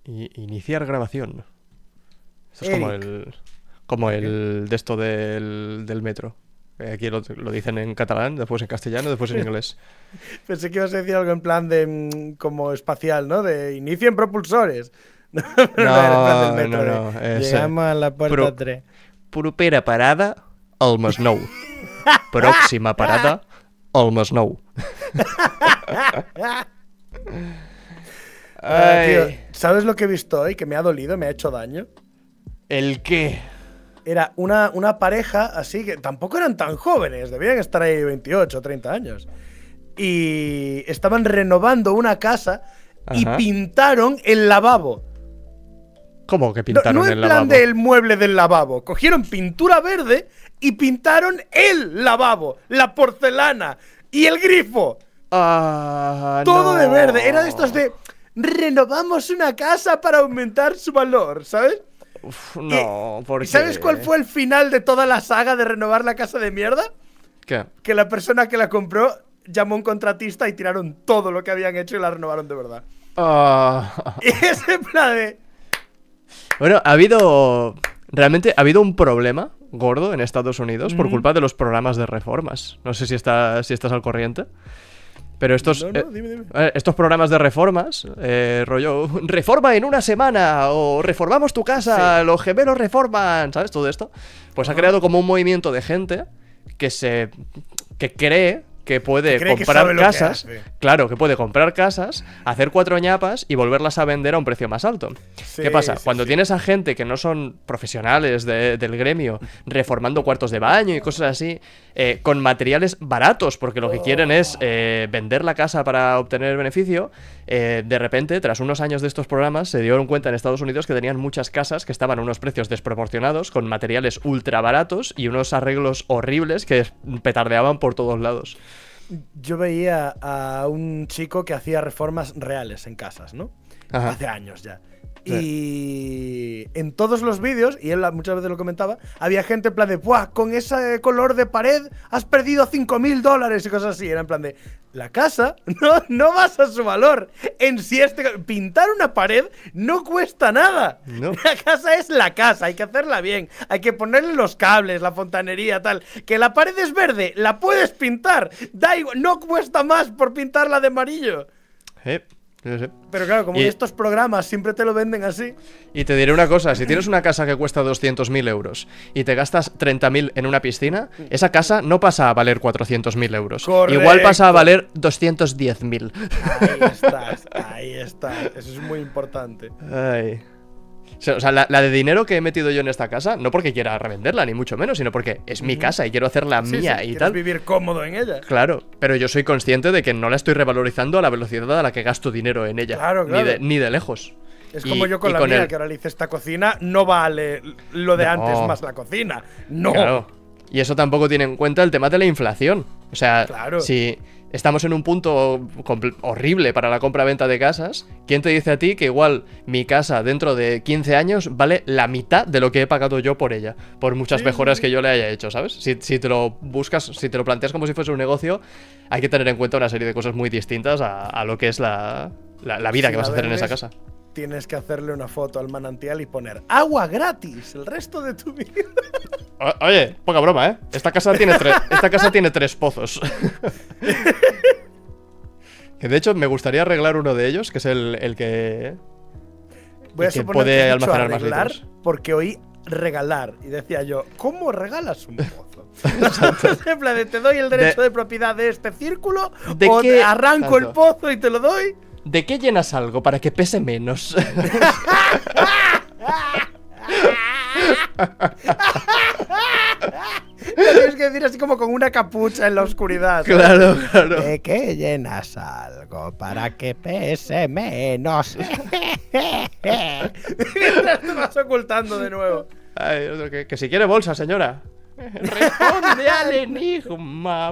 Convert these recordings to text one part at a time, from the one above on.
Iniciar grabación. Esto es Eric. como el de esto del metro. Aquí lo dicen en catalán, después en castellano, después en inglés. Pensé que ibas a decir algo en plan de como espacial, ¿no? De inicien propulsores. No, pero no, era en plan del metro. no. Llegamos a la puerta 3. Propera parada, al Masnou. Próxima parada, al Masnou. Tío, ¿sabes lo que he visto hoy? Que me ha dolido, me ha hecho daño. ¿El qué? Era una pareja así que tampoco eran tan jóvenes, debían estar ahí 28 o 30 años. Y estaban renovando una casa y pintaron el lavabo. ¿Cómo que pintaron no el lavabo? No en plan del mueble del lavabo. Cogieron pintura verde y pintaron el lavabo, la porcelana y el grifo. Todo de verde. Era de estos de renovamos una casa para aumentar su valor, ¿sabes? Uf, no, ¿por ¿Y sabes cuál fue el final de toda la saga de renovar la casa de mierda? ¿Qué? Que la persona que la compró llamó a un contratista y tiraron todo lo que habían hecho y la renovaron de verdad. Y ese plan de... Bueno, realmente ha habido un problema gordo en Estados Unidos por culpa de los programas de reformas. No sé si estás al corriente. Pero dime. estos programas de reformas, rollo, reforma en una semana o reformamos tu casa, sí. Los gemelos reforman, ¿sabes? Todo esto. Pues ha creado como un movimiento de gente que cree que puede comprar casas. Claro, que puede comprar casas, hacer 4 ñapas y volverlas a vender a un precio más alto. Sí, ¿qué pasa? Cuando tienes a gente que no son profesionales del gremio reformando cuartos de baño y cosas así, con materiales baratos, porque lo que quieren es vender la casa para obtener beneficio, de repente, tras unos años de estos programas, se dieron cuenta en Estados Unidos que tenían muchas casas que estaban a unos precios desproporcionados, con materiales ultra baratos y unos arreglos horribles que petardeaban por todos lados. Yo veía a un chico que hacía reformas reales en casas, ¿no? Ajá. Hace años ya. Sí. Y en todos los vídeos, y él muchas veces lo comentaba, había gente en plan de, ¡buah! Con ese color de pared has perdido $5.000 y cosas así. Era en plan de, la casa no basa su valor en si pintar una pared no cuesta nada. No. La casa es la casa, hay que hacerla bien, hay que ponerle los cables, la fontanería, tal. Que la pared es verde, la puedes pintar, da igual, no cuesta más por pintarla de amarillo. No sé. Pero claro, como estos programas siempre te lo venden así. Y te diré una cosa, si tienes una casa que cuesta 200.000 euros y te gastas 30.000 en una piscina, esa casa no pasa a valer 400.000 euros. Correcto. Igual pasa a valer 210.000. Ahí estás. Eso es muy importante. Ay. O sea, la de dinero que he metido yo en esta casa, no porque quiera revenderla, ni mucho menos, sino porque es mi casa y quiero hacerla mía y tal. Vivir cómodo en ella. Claro, pero yo soy consciente de que no la estoy revalorizando a la velocidad a la que gasto dinero en ella. Claro. Ni de lejos. Es como yo con la mía, que ahora le hice esta cocina, no vale lo de antes más la cocina. No. Claro. Y eso tampoco tiene en cuenta el tema de la inflación. O sea, si estamos en un punto horrible para la compra-venta de casas, ¿quién te dice a ti que igual mi casa dentro de 15 años vale la mitad de lo que he pagado yo por ella? Por muchas mejoras que yo le haya hecho, ¿sabes? Si te lo buscas, si te lo planteas como si fuese un negocio, hay que tener en cuenta una serie de cosas muy distintas a lo que es la vida que vas a hacer en esa casa. Tienes que hacerle una foto al manantial y poner agua gratis el resto de tu vida. Oye, poca broma, ¿eh? Esta casa tiene 3 pozos. Que de hecho me gustaría arreglar uno de ellos, que es el que... Voy a suponer puede que almacenar más litros. Porque oí regalar. Y decía yo, ¿cómo regalas un pozo? En plan de, ¿te doy el derecho de propiedad de este círculo? ¿O te arranco el pozo y te lo doy? ¿De qué llenas algo para que pese menos? Tienes que decir así como con una capucha en la oscuridad. Claro. ¿De qué llenas algo para que pese menos? Mientras te vas ocultando de nuevo. Ay, que si quiere bolsa, señora. Responde al enigma.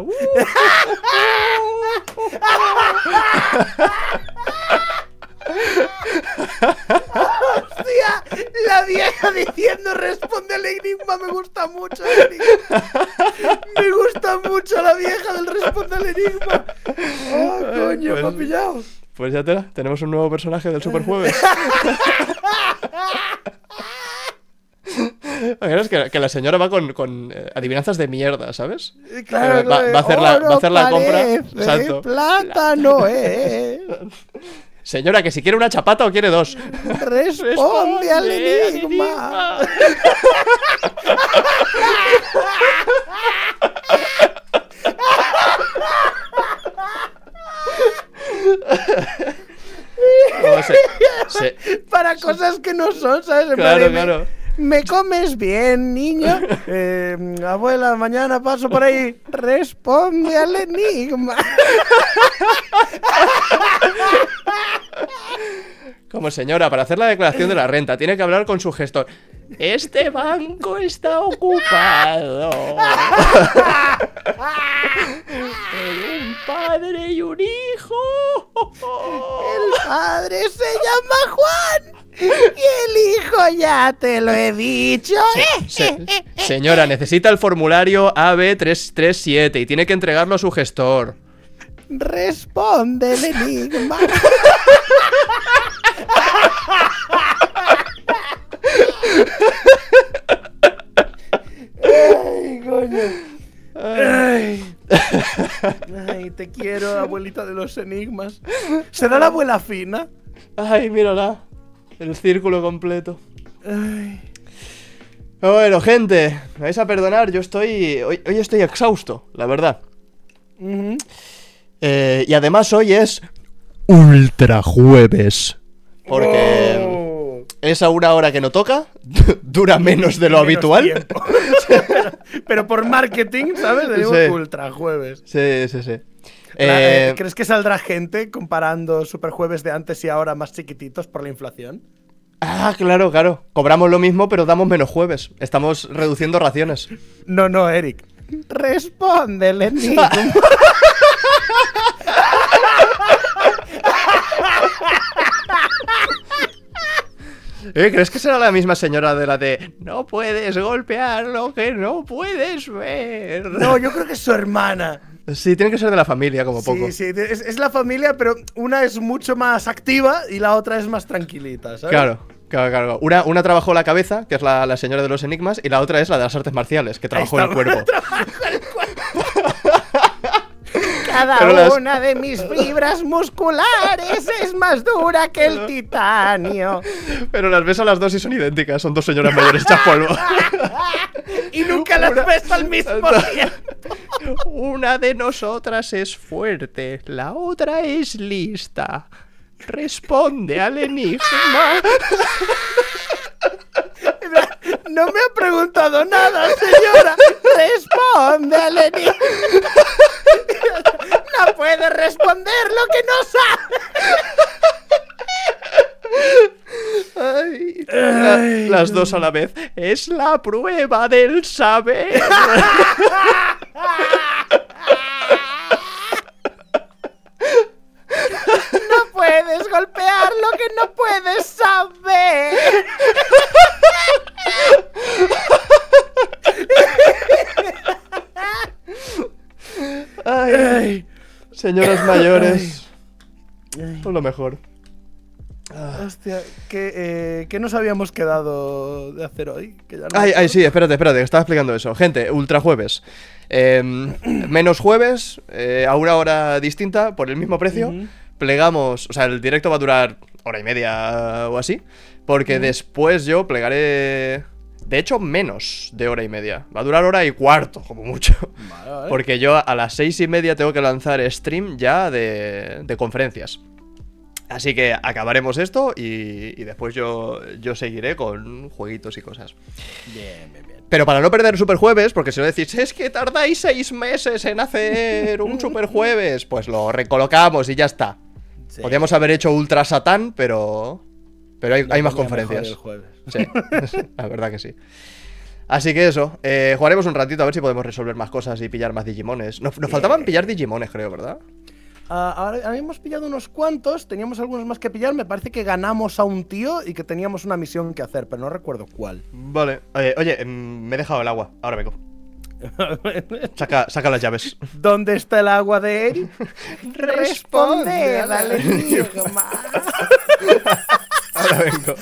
Hostia, la vieja diciendo responde al enigma me gusta mucho. Me gusta mucho la vieja del responde al enigma. Oh, coño, me ha pillado. Pues ya tenemos un nuevo personaje del Superjueves. Es que la señora va con adivinanzas de mierda, ¿sabes? Claro, va a hacer la compra. Exacto. Plátano, Señora, que si quiere una chapata o quiere dos. Responde al enigma. Para cosas que no son, ¿sabes? Claro. ¿Me comes bien, niño? Abuela, mañana paso por ahí. Responde al enigma. Como señora, para hacer la declaración de la renta, tiene que hablar con su gestor. Este banco está ocupado. Un padre y un hijo. El padre se llama Juan. Y el hijo ya te lo he dicho. Señora, necesita el formulario AB337 y tiene que entregarlo a su gestor. Responde el enigma. Ay, coño. Ay, te quiero, abuelita de los enigmas. ¿Será la abuela fina? Ay, mírala. El círculo completo. Ay. Bueno, gente, me vais a perdonar, yo estoy... Hoy estoy exhausto, la verdad. Y además hoy es... Ultra Jueves. Porque... es a una hora que no toca, dura menos de lo habitual. pero por marketing, ¿sabes? Tenemos Ultra Jueves. Sí. ¿Crees que saldrá gente comparando Superjueves de antes y ahora más chiquititos por la inflación? Ah, claro. Cobramos lo mismo, pero damos menos jueves. Estamos reduciendo raciones. No, Eric. Respóndele, niño. ¿Crees que será la misma señora de la de no puedes golpear lo que no puedes ver? No, yo creo que es su hermana. Sí, tiene que ser de la familia, como poco. Sí, es la familia, pero una es mucho más activa y la otra es más tranquilita, ¿sabes? Claro. Una trabajó la cabeza, que es la señora de los enigmas, y la otra es la de las artes marciales, que trabajó el cuerpo. Cada una de mis fibras musculares es más dura que el titanio. Pero las ves a las dos y son idénticas, son dos señoras mayores hechas polvo. Y nunca las ves al mismo tiempo. Una de nosotras es fuerte, la otra es lista. Responde al enigma. No me ha preguntado nada, señora. Responde al enigma. No puede responder lo que no sabe. Ay, las dos a la vez. Es la prueba del saber. No puedes golpear lo que no puedes saber. Ay, señoras mayores. Por lo mejor. Hostia, ¿qué nos habíamos quedado de hacer hoy? Que ya no sí, espérate, que estaba explicando eso. Gente, Ultra Jueves. Menos jueves, a una hora distinta, por el mismo precio. Plegamos, o sea, el directo va a durar hora y media o así. Porque después yo plegaré... De hecho, menos de hora y media. Va a durar hora y cuarto, como mucho. Vale. Porque yo a las 6:30 tengo que lanzar stream ya de conferencias. Así que acabaremos esto y después yo seguiré con jueguitos y cosas. Bien. Pero para no perder Superjueves, porque si no decís, es que tardáis 6 meses en hacer un Superjueves, pues lo recolocamos y ya está. Sí. Podríamos haber hecho Ultra Satán, pero hay más conferencias. El jueves. Sí, la verdad que sí. Así que eso, jugaremos un ratito a ver si podemos resolver más cosas y pillar más Digimones. Nos faltaban pillar Digimones, creo, ¿verdad? Ahora hemos pillado unos cuantos, teníamos algunos más que pillar. Me parece que ganamos a un tío y que teníamos una misión que hacer, pero no recuerdo cuál. Vale, oye, me he dejado el agua, ahora vengo. Saca las llaves. ¿Dónde está el agua de Eric? Responde al enigma. Ahora vengo.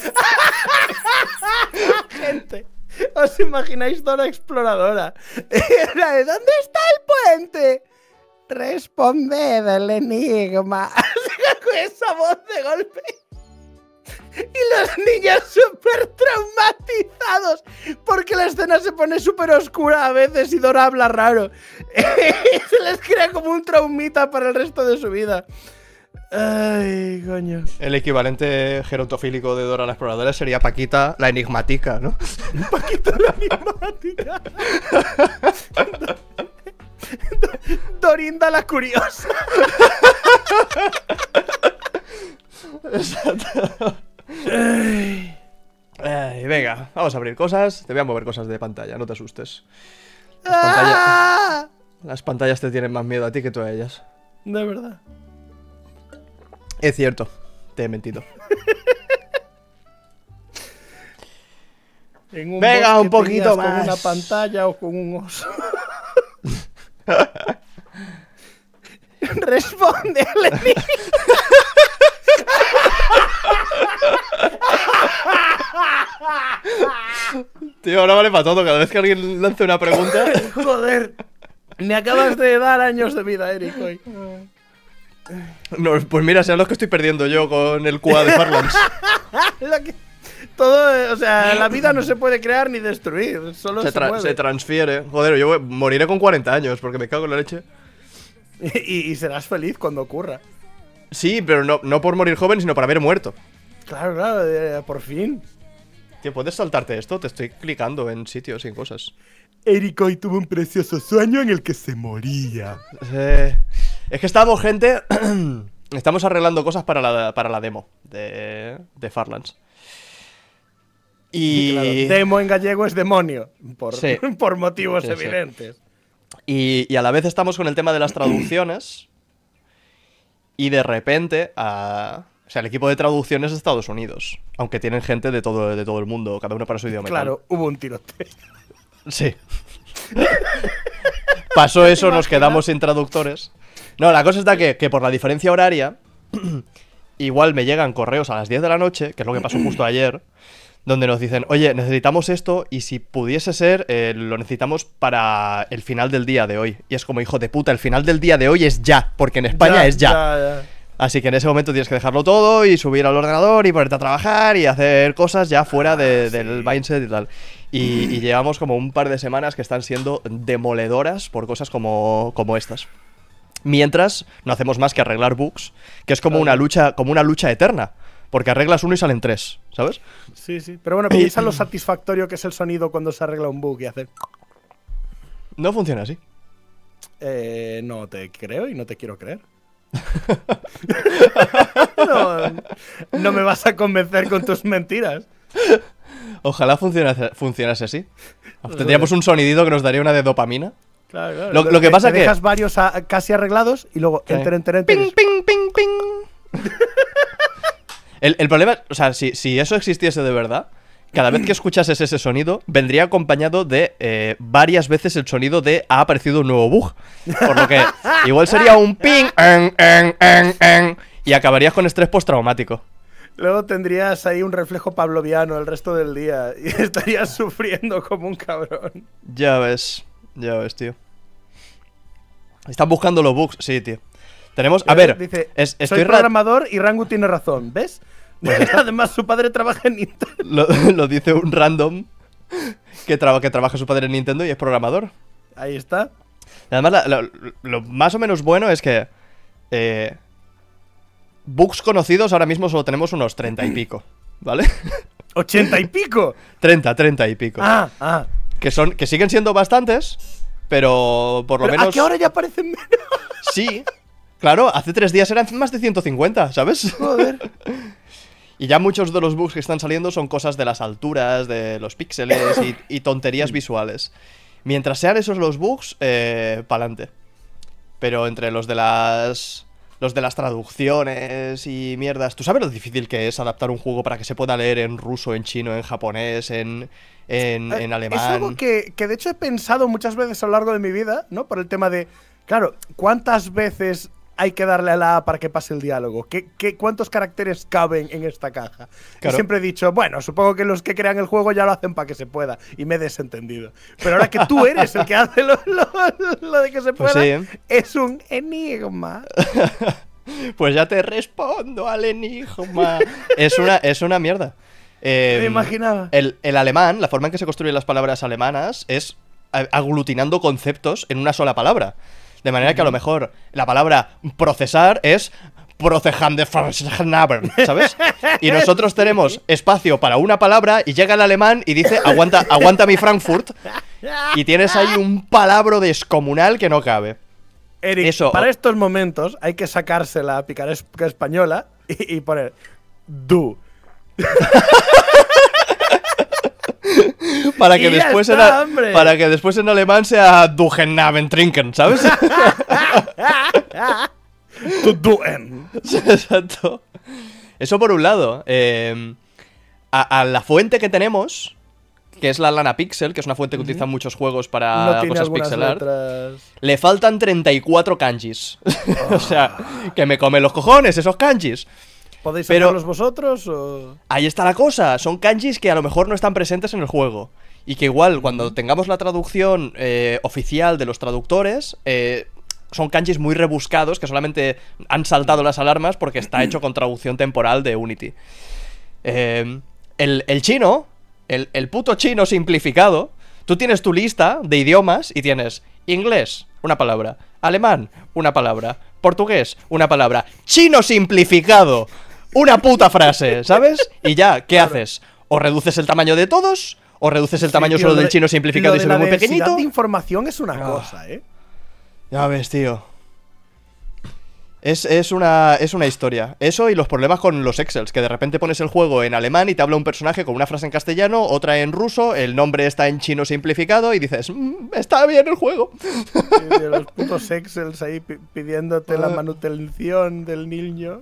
Gente, ¿os imagináis Dora Exploradora? La de ¿dónde está el puente? Responded al enigma. Con esa voz de golpe. Y los niños súper traumatizados porque la escena se pone súper oscura a veces y Dora habla raro. Se les crea como un traumita para el resto de su vida. Ay, coño. El equivalente gerontofílico de Dora la Exploradora sería Paquita la enigmática, ¿no? Paquita la enigmática. Dorinda la curiosa. Exacto. Ay, venga, vamos a abrir cosas. Te voy a mover cosas de pantalla, no te asustes. Las pantallas te tienen más miedo a ti que tú a ellas. De verdad. Es cierto, te he mentido. Venga, un poquito más. ¿Con una pantalla o con un oso? Responde al enigma. Tío, ahora vale para todo. Cada vez que alguien lance una pregunta. Joder, me acabas de dar años de vida, Eric, hoy. No, pues mira, sean los que estoy perdiendo yo con el QA de Farlands. Todo, o sea, la vida no se puede crear ni destruir, solo se transfiere. Joder, yo moriré con 40 años porque me cago en la leche. Y serás feliz cuando ocurra. Sí, pero no por morir joven, sino por haber muerto. Claro, por fin. Tío, ¿puedes saltarte esto? Te estoy clicando en sitios y cosas. Eric hoy tuvo un precioso sueño en el que se moría. Es que estamos, gente. Estamos arreglando cosas para la demo de Farlands. Y. Claro, demo en gallego es demonio. Sí. Por motivos evidentes. Sí. Y a la vez estamos con el tema de las traducciones. Y de repente. O sea, el equipo de traducciones de Estados Unidos. Aunque tienen gente de todo el mundo, cada uno para su idioma. Claro, hubo un tiroteo. Sí. Pasó eso, nos quedamos sin traductores. No, la cosa está que por la diferencia horaria, igual me llegan correos a las 10 de la noche, que es lo que pasó justo ayer, donde nos dicen, oye, necesitamos esto y si pudiese ser, lo necesitamos para el final del día de hoy. Y es como, hijo de puta, el final del día de hoy es ya, porque en España es ya. Así que en ese momento tienes que dejarlo todo y subir al ordenador y ponerte a trabajar y hacer cosas ya fuera del mindset y tal. Y llevamos como un par de semanas que están siendo demoledoras por cosas como estas. Mientras no hacemos más que arreglar bugs, que es como una lucha eterna. Porque arreglas uno y salen tres, ¿sabes? Sí, sí. Pero bueno, piensa lo satisfactorio que es el sonido cuando se arregla un bug y hacer. No funciona así. No te creo y no te quiero creer. No me vas a convencer con tus mentiras. Ojalá funcionase así. Tendríamos un sonidito que nos daría una de dopamina. Claro. Lo que pasa es que dejas varios casi arreglados y luego enter. Ping, ping, ping, ping. El problema, o sea, si eso existiese de verdad, cada vez que escuchases ese sonido, vendría acompañado de varias veces el sonido de ha aparecido un nuevo bug. Por lo que igual sería un ping, y acabarías con estrés postraumático. Luego tendrías ahí un reflejo pavloviano el resto del día y estarías sufriendo como un cabrón. Ya ves, tío. Están buscando los bugs, sí, tío. Tenemos, a ver, dice, soy programador y Rangu tiene razón, ¿ves? Pues además su padre trabaja en Nintendo. Lo dice un random que trabaja su padre en Nintendo y es programador. Ahí está. Además, lo más o menos bueno es que bugs conocidos ahora mismo solo tenemos unos 30 y pico, ¿vale? ¿80 y pico? 30 y pico. Ah. Que siguen siendo bastantes, pero por lo menos... ¿A qué hora ya parecen menos? Sí, claro, hace 3 días eran más de 150, ¿sabes? Joder. Y ya muchos de los bugs que están saliendo son cosas de las alturas, de los píxeles y tonterías visuales. Mientras sean esos los bugs, pa'lante. Pero entre los de las los de las traducciones y mierdas. ¿Tú sabes lo difícil que es adaptar un juego para que se pueda leer en ruso, en chino, en japonés, en alemán? Es algo que de hecho he pensado muchas veces a lo largo de mi vida, ¿no? Por el tema de, claro, ¿cuántas veces hay que darle a la A para que pase el diálogo? ¿Cuántos caracteres caben en esta caja? Claro. Y siempre he dicho, bueno, supongo que los que crean el juego ya lo hacen para que se pueda. Y me he desentendido. Pero ahora que tú eres el que hace lo de que se pueda, Pues sí. es un enigma. Pues ya te respondo al enigma. Es una mierda. Me imaginaba. El alemán, la forma en que se construyen las palabras alemanas es aglutinando conceptos en una sola palabra. De manera que a lo mejor la palabra procesar es Proceshandefnaber, ¿sabes? Y nosotros tenemos espacio para una palabra y llega el alemán y dice aguanta mi Frankfurt, y tienes ahí un palabro descomunal que no cabe. Eric, Eso. para estos momentos hay que sacarse la picaresca española y poner du. Para que, Y ya después está, hombre. para que después en alemán sea Dugennaben trinken, ¿sabes? Tu duen. Exacto. Eso por un lado. A la fuente que tenemos, que es la Lana Pixel, que es una fuente que utilizan muchos juegos para No tiene cosas algunas pixel art, letras. le faltan 34 kanjis. O sea, que me comen los cojones esos kanjis. ¿Podéis Pero- sacarlos vosotros o...? Ahí está la cosa, son kanjis que a lo mejor no están presentes en el juego. Y que igual, cuando tengamos la traducción oficial de los traductores, son kanjis muy rebuscados que solamente han saltado las alarmas porque está hecho con traducción temporal de Unity. El chino, el puto chino simplificado, tú tienes tu lista de idiomas y tienes inglés, una palabra, alemán, una palabra, portugués, una palabra, chino simplificado, una puta frase, ¿sabes? Y ya, ¿qué haces? O reduces el tamaño de todos, o reduces el tamaño Sí, tío, solo lo del de- chino simplificado lo y de se la ve muy densidad pequeñito. de información es una Ah. cosa, ¿eh? Ya ves, tío. Es una historia. Eso y los problemas con los Excels, que de repente pones el juego en alemán y te habla un personaje con una frase en castellano, otra en ruso, el nombre está en chino simplificado y dices, está bien el juego. Sí, tío, los putos Excels ahí pidiéndote la manutención del niño.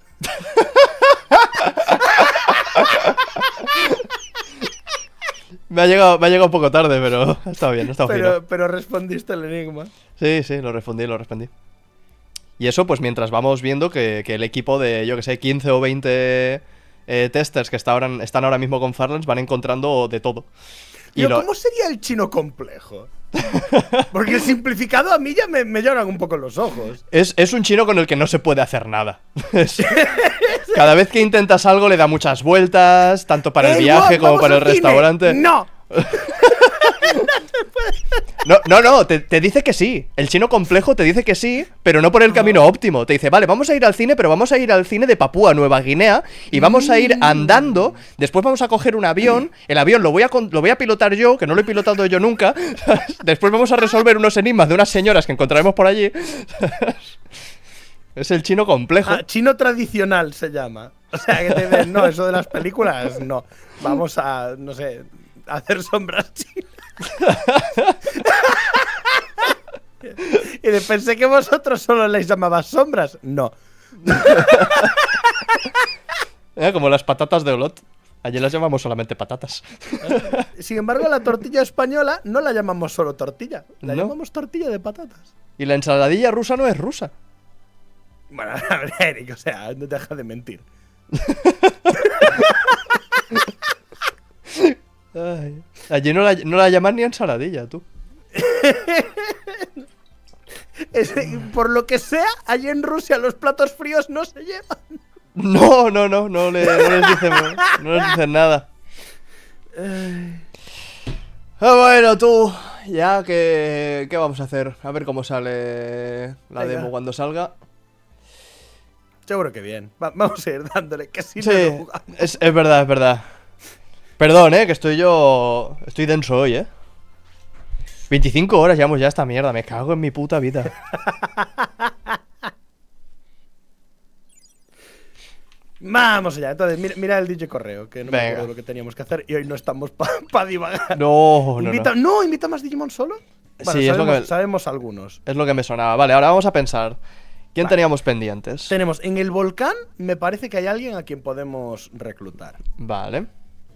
Me ha llegado un poco tarde, pero ha estado bien, ha estado fino. Pero respondiste el enigma. Sí, lo respondí. Y eso, pues mientras vamos viendo que el equipo de, yo que sé, 15 o 20 testers que están ahora mismo con Farlands van encontrando de todo. Tío, ¿cómo sería el chino complejo? Porque el simplificado a mí ya me lloran un poco los ojos. Es un chino con el que no se puede hacer nada. Cada vez que intentas algo le da muchas vueltas, tanto para el viaje como vamos para el al cine. restaurante. ¡No! No, te dice que sí. El chino complejo te dice que sí, pero no por el camino óptimo. Te dice, vale, vamos a ir al cine, pero vamos a ir al cine de Papúa Nueva Guinea y vamos a ir andando. Después vamos a coger un avión. El avión lo voy a pilotar yo, que no lo he pilotado yo nunca. Después vamos a resolver unos enigmas de unas señoras que encontraremos por allí. Es el chino complejo. Ah, chino tradicional se llama. O sea, que te dicen, no, eso de las películas, no. Vamos a, no sé, a hacer sombras chinas. Y pensé que vosotros solo les llamabas sombras. No. Como las patatas de Olot. Allí las llamamos solamente patatas. Sin embargo, la tortilla española no la llamamos solo tortilla. La ¿No? llamamos tortilla de patatas. Y la ensaladilla rusa no es rusa. Bueno, a ver, Eric, o sea, no deja de mentir. Ay. Allí no la llaman ni ensaladilla, tú. Por lo que sea, allí en Rusia los platos fríos no se llevan. No les dicen nada. Bueno, tú, ya que... ¿Qué vamos a hacer? A ver cómo sale la Venga. demo cuando salga. Seguro que bien. Vamos a ir dándole, que si Sí, no lo jugamos. es verdad. Perdón, que estoy denso hoy, 25 horas llevamos ya esta mierda, me cago en mi puta vida. Vamos allá. Entonces, mira el DJ correo, que no me Venga. acuerdo lo que teníamos que hacer y hoy no estamos para divagar. No. ¿Invita más Digimon solo? Bueno, Sí, es lo que- sabemos algunos. Es lo que me sonaba. Vale, ahora vamos a pensar. ¿Quién teníamos pendientes? Tenemos en el volcán, me parece que hay alguien a quien podemos reclutar. Vale.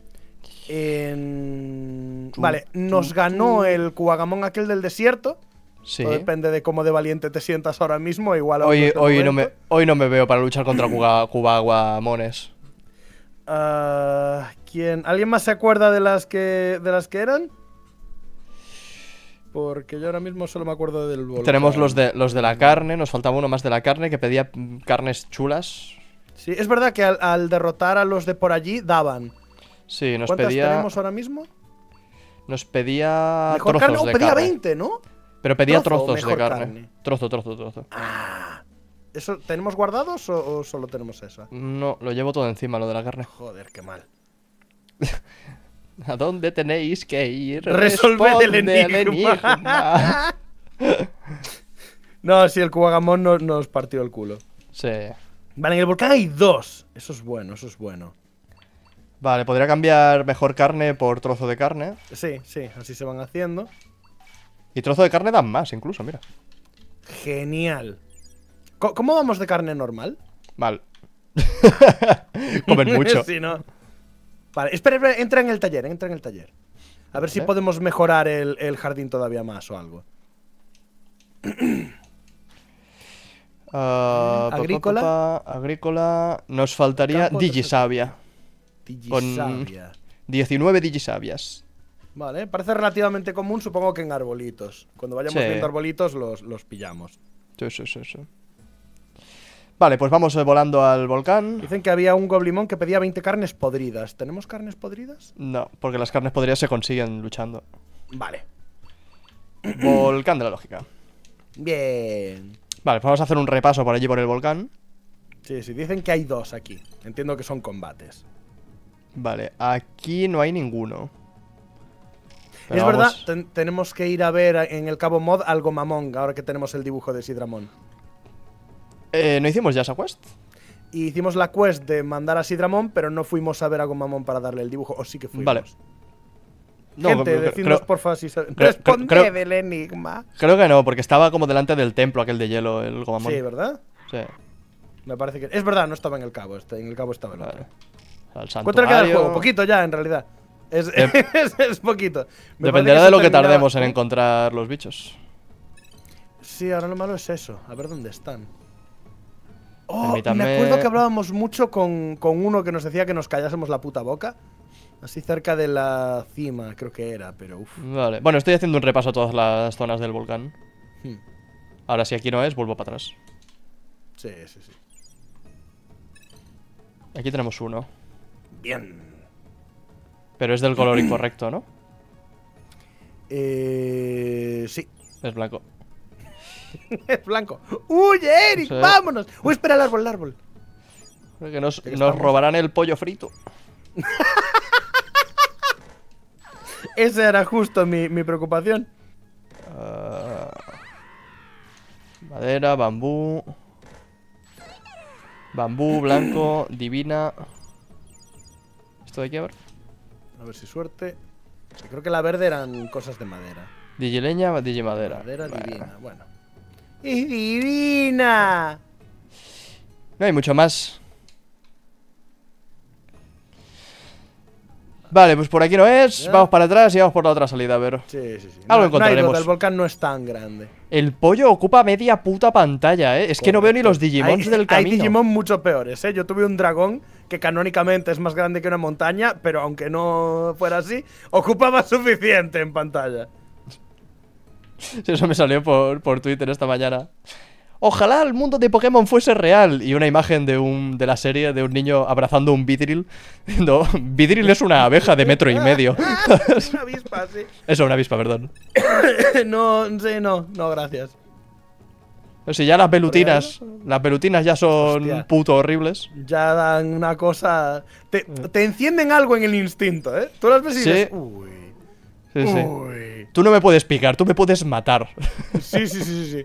Vale, nos ganó el Kuwagamon aquel del desierto. Sí. Todo depende de cómo de valiente te sientas ahora mismo. Igual Hoy no me veo para luchar contra Kuwaguamones. ¿Quién? ¿Alguien más se acuerda de las que eran? Porque yo ahora mismo solo me acuerdo del volcán. Tenemos los de la carne, nos faltaba uno más de la carne que pedía carnes chulas. Sí, es verdad que al derrotar a los de por allí daban. Sí, nos ¿Cuántas pedía. tenemos ahora mismo? Nos pedía Mejor trozos carne, de pedía carne. 20, ¿no? Pero pedía ¿Trozo o trozos de mejor carne. carne? Trozo. ¿Eso tenemos guardados o solo tenemos esa? No, lo llevo todo encima, lo de la carne. Joder, qué mal. ¿A dónde tenéis que ir? Resolved el Responde al enigma. No, sí, el Kuwagamon nos partió el culo. Sí. Vale, en el volcán hay 2. Eso es bueno, eso es bueno. Vale, podría cambiar mejor carne por trozo de carne. Sí, así se van haciendo. Y trozo de carne dan más, incluso, mira. Genial. ¿Cómo vamos de carne normal? Mal. Comen mucho. Sí, ¿no? Vale, espera, entra en el taller, A ver si podemos mejorar el jardín todavía más o algo. Agrícola. Agrícola. Nos faltaría Campo, Digisavia. Digisavia. 19 Digisavias. Vale, parece relativamente común, supongo que en arbolitos. Cuando vayamos Sí. viendo arbolitos los pillamos. Sí. Vale, pues vamos volando al volcán. Dicen que había un goblimón que pedía 20 carnes podridas. ¿Tenemos carnes podridas? No, porque las carnes podridas se consiguen luchando. Vale. Volcán de la lógica. Bien. Vale, pues vamos a hacer un repaso por allí por el volcán. Sí, dicen que hay 2 aquí. Entiendo que son combates. Vale, aquí no hay ninguno. Pero Es vamos- verdad, tenemos que ir a ver en el Cabo Mod al Gomamon, ahora que tenemos el dibujo de Sidramon. ¿No hicimos ya esa quest? Y hicimos la quest de mandar a Sidramon, pero no fuimos a ver a Gomamon para darle el dibujo. ¿O sí que fuimos? Vale. No, Gente, decidnos porfa si responded creo- el enigma. Creo que no, porque estaba como delante del templo aquel de hielo, el Gomamon. Sí, ¿verdad? Sí. Me parece que… Es verdad, no estaba en el Cabo. En el Cabo estaba el otro. Vale. Al ¿Cuánto le queda al santuario. juego? Poquito ya, en realidad. Es poquito. Me Dependerá parece de lo se que terminaba- tardemos en encontrar los bichos. Sí, ahora lo malo es eso. A ver dónde están. Oh, Permítame- me acuerdo que hablábamos mucho con uno que nos decía que nos callásemos la puta boca. Así cerca de la cima, creo que era, pero uff. Vale. Bueno, estoy haciendo un repaso a todas las zonas del volcán. Ahora, si aquí no es, vuelvo para atrás. Sí. Aquí tenemos uno. Bien. Pero es del color incorrecto, ¿no? Sí. Es blanco. Es blanco. ¡Huye, Eric! Sí. ¡Vámonos! ¡Uy, espera el árbol! Creo que nos estamos. robarán el pollo frito. Esa era justo mi preocupación. Madera, bambú. Bambú, blanco, divina. ¿Esto de aquí a ver? A ver si suerte. Sí, creo que la verde eran cosas de madera. Digileña, digimadera. Madera Bueno. divina, bueno. ¡Y divina! No hay mucho más. Vale, pues por aquí no es. ¿Ya? Vamos para atrás y vamos por la otra salida, a ver. Sí. Algo No hay encontraremos. duda, el volcán no es tan grande. El pollo ocupa media puta pantalla, ¿eh? Es que no veo ni los Digimons Hay- del camino. Hay Digimon mucho peores, ¿eh? Yo tuve un dragón que canónicamente es más grande que una montaña, pero aunque no fuera así, ocupaba suficiente en pantalla. Eso me salió por Twitter esta mañana. Ojalá el mundo de Pokémon fuese real. Y una imagen de la serie de un niño abrazando un Vidril. No, Vidril es una abeja de 1,5 metros. Una avispa, sí. Eso, una avispa, perdón. no, gracias. Pero si ya las pelutinas ya son Hostia. puto horribles. Ya dan una cosa… Te encienden algo en el instinto, ¿eh? Tú las ves y Sí. dices… Uy. Sí, sí. Uy. Tú no me puedes picar, tú me puedes matar. Sí.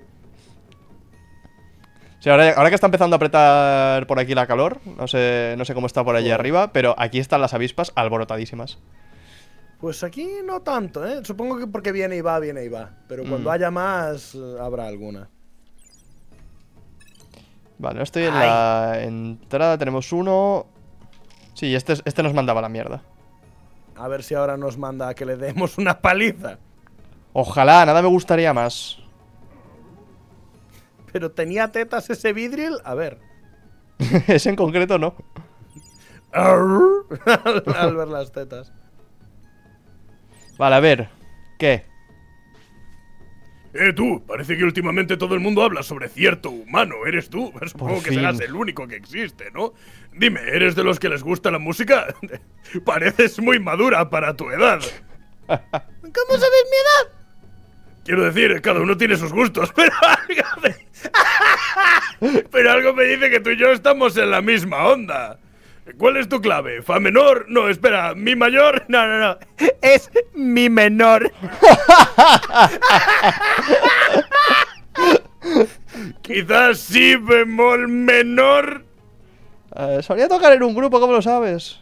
Sí, ahora que está empezando a apretar por aquí la calor, no sé cómo está por allí arriba, pero aquí están las avispas alborotadísimas. Pues aquí no tanto, ¿eh? Supongo que porque viene y va. Pero cuando haya más, habrá alguna. Vale, no estoy en la entrada. Tenemos uno. Sí, este nos mandaba la mierda. A ver si ahora nos manda a que le demos una paliza. Ojalá, nada me gustaría más. Pero tenía tetas ese vidril. A ver. Ese en concreto no. Al ver las tetas. Vale, a ver. ¿Qué? Tú, parece que últimamente todo el mundo habla sobre cierto humano. ¿Eres tú? Supongo que serás el único que existe, ¿no? Dime, ¿eres de los que les gusta la música? Pareces muy madura para tu edad. ¿Cómo sabes mi edad? Quiero decir, cada uno tiene sus gustos, pero algo me dice que tú y yo estamos en la misma onda. ¿Cuál es tu clave? ¿Fa menor? No, espera, ¿mi mayor? No. Es mi menor. Quizás si bemol menor. Solía tocar en un grupo, ¿cómo lo sabes?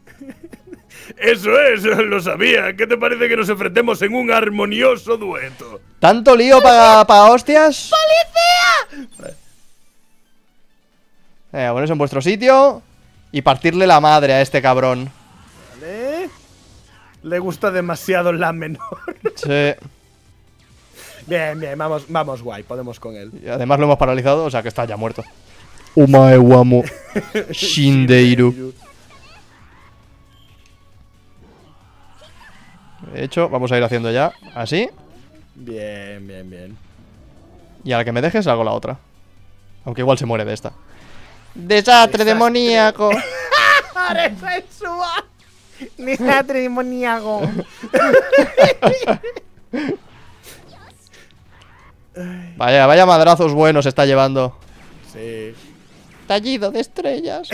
Eso es, lo sabía. ¿Qué te parece que nos enfrentemos en un armonioso dueto? ¿Tanto lío para hostias? ¡Policía! Poneros en vuestro sitio y partirle la madre a este cabrón. Vale. Le gusta demasiado la menor. Sí. Bien, vamos guay, podemos con él. Y además lo hemos paralizado, o sea que está ya muerto. Umae wamo Shindeiru. De hecho, vamos a ir haciendo ya así. Bien. Y a la que me dejes hago la otra. Aunque igual se muere de esta. ¡Desastre demoníaco! ¡Resexual! ¡Desastre demoníaco! Vaya madrazos buenos está llevando. Sí. Tallido de estrellas.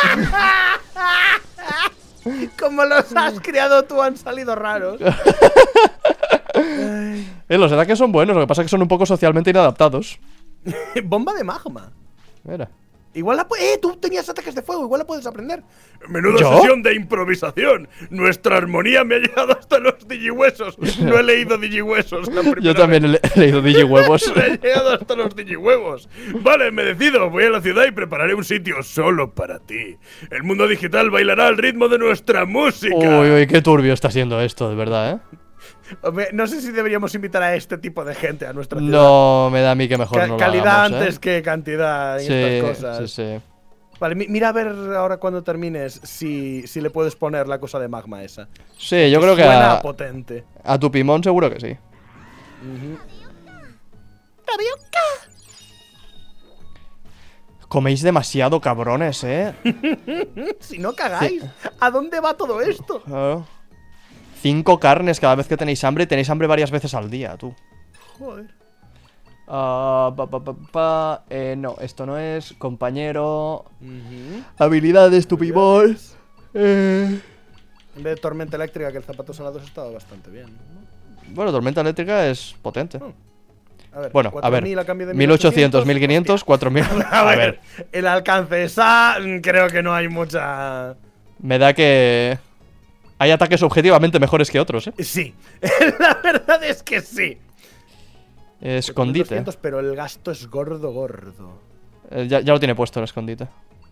Como los has creado tú, han salido raros. Los ataques son buenos, lo que pasa es que son un poco socialmente inadaptados. Bomba de magma. Mira. Igual la tú tenías ataques de fuego, igual la puedes aprender. Menuda sesión de improvisación. Nuestra armonía me ha llegado hasta los digihuesos. No he leído digihuesos la primera Yo también vez. he leído digihuevos. Me ha llegado hasta los digihuevos. Vale, me decido. Voy a la ciudad y prepararé un sitio solo para ti. El mundo digital bailará al ritmo de nuestra música. Uy, qué turbio está siendo esto, de verdad, ¿eh? No sé si deberíamos invitar a este tipo de gente a nuestra ciudad. No, me da a mí que mejor no lo calidad hagamos, antes que cantidad en estas cosas. Sí. Vale, mira a ver ahora cuando termines si le puedes poner la cosa de magma esa. Sí, yo creo que suena potente. A tu Pimón seguro que sí. Coméis demasiado, cabrones, ¿eh? Si no cagáis, ¿a dónde va todo esto? Claro. 5 carnes cada vez que tenéis hambre. Y tenéis hambre varias veces al día, tú. Joder. No, esto no es. Compañero. Habilidades, tu Pimón. En vez de tormenta eléctrica, que el zapato salados estaba bastante bien, ¿no? Bueno, tormenta eléctrica es potente. A ver, Bueno, a ver. 4.000 a cambio de 1800, 1500, 4000. A ver, el alcance esa, creo que no hay mucha. Me da que hay ataques objetivamente mejores que otros, ¿eh? Sí, la verdad es que sí. Escondite. 200, pero el gasto es gordo. Ya lo tiene puesto el escondite.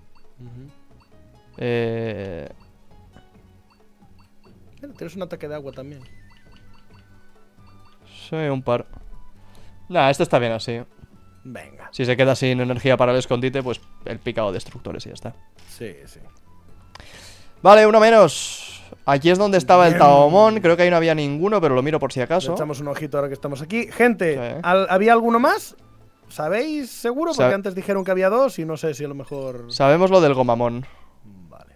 Tienes un ataque de agua también. Sí, un par. Nah, este está bien así. Venga. Si se queda sin energía para el escondite, pues el picado destructores y ya está. Sí. Vale, uno menos. Aquí es donde estaba el Taomon. Creo que ahí no había ninguno, pero lo miro por si Le acaso. echamos un ojito ahora que estamos aquí. Gente, Sí. ¿había alguno más? ¿Sabéis seguro? Porque Sa- antes dijeron que había 2 y no sé si a lo mejor. Sabemos lo del Gomamon. Vale.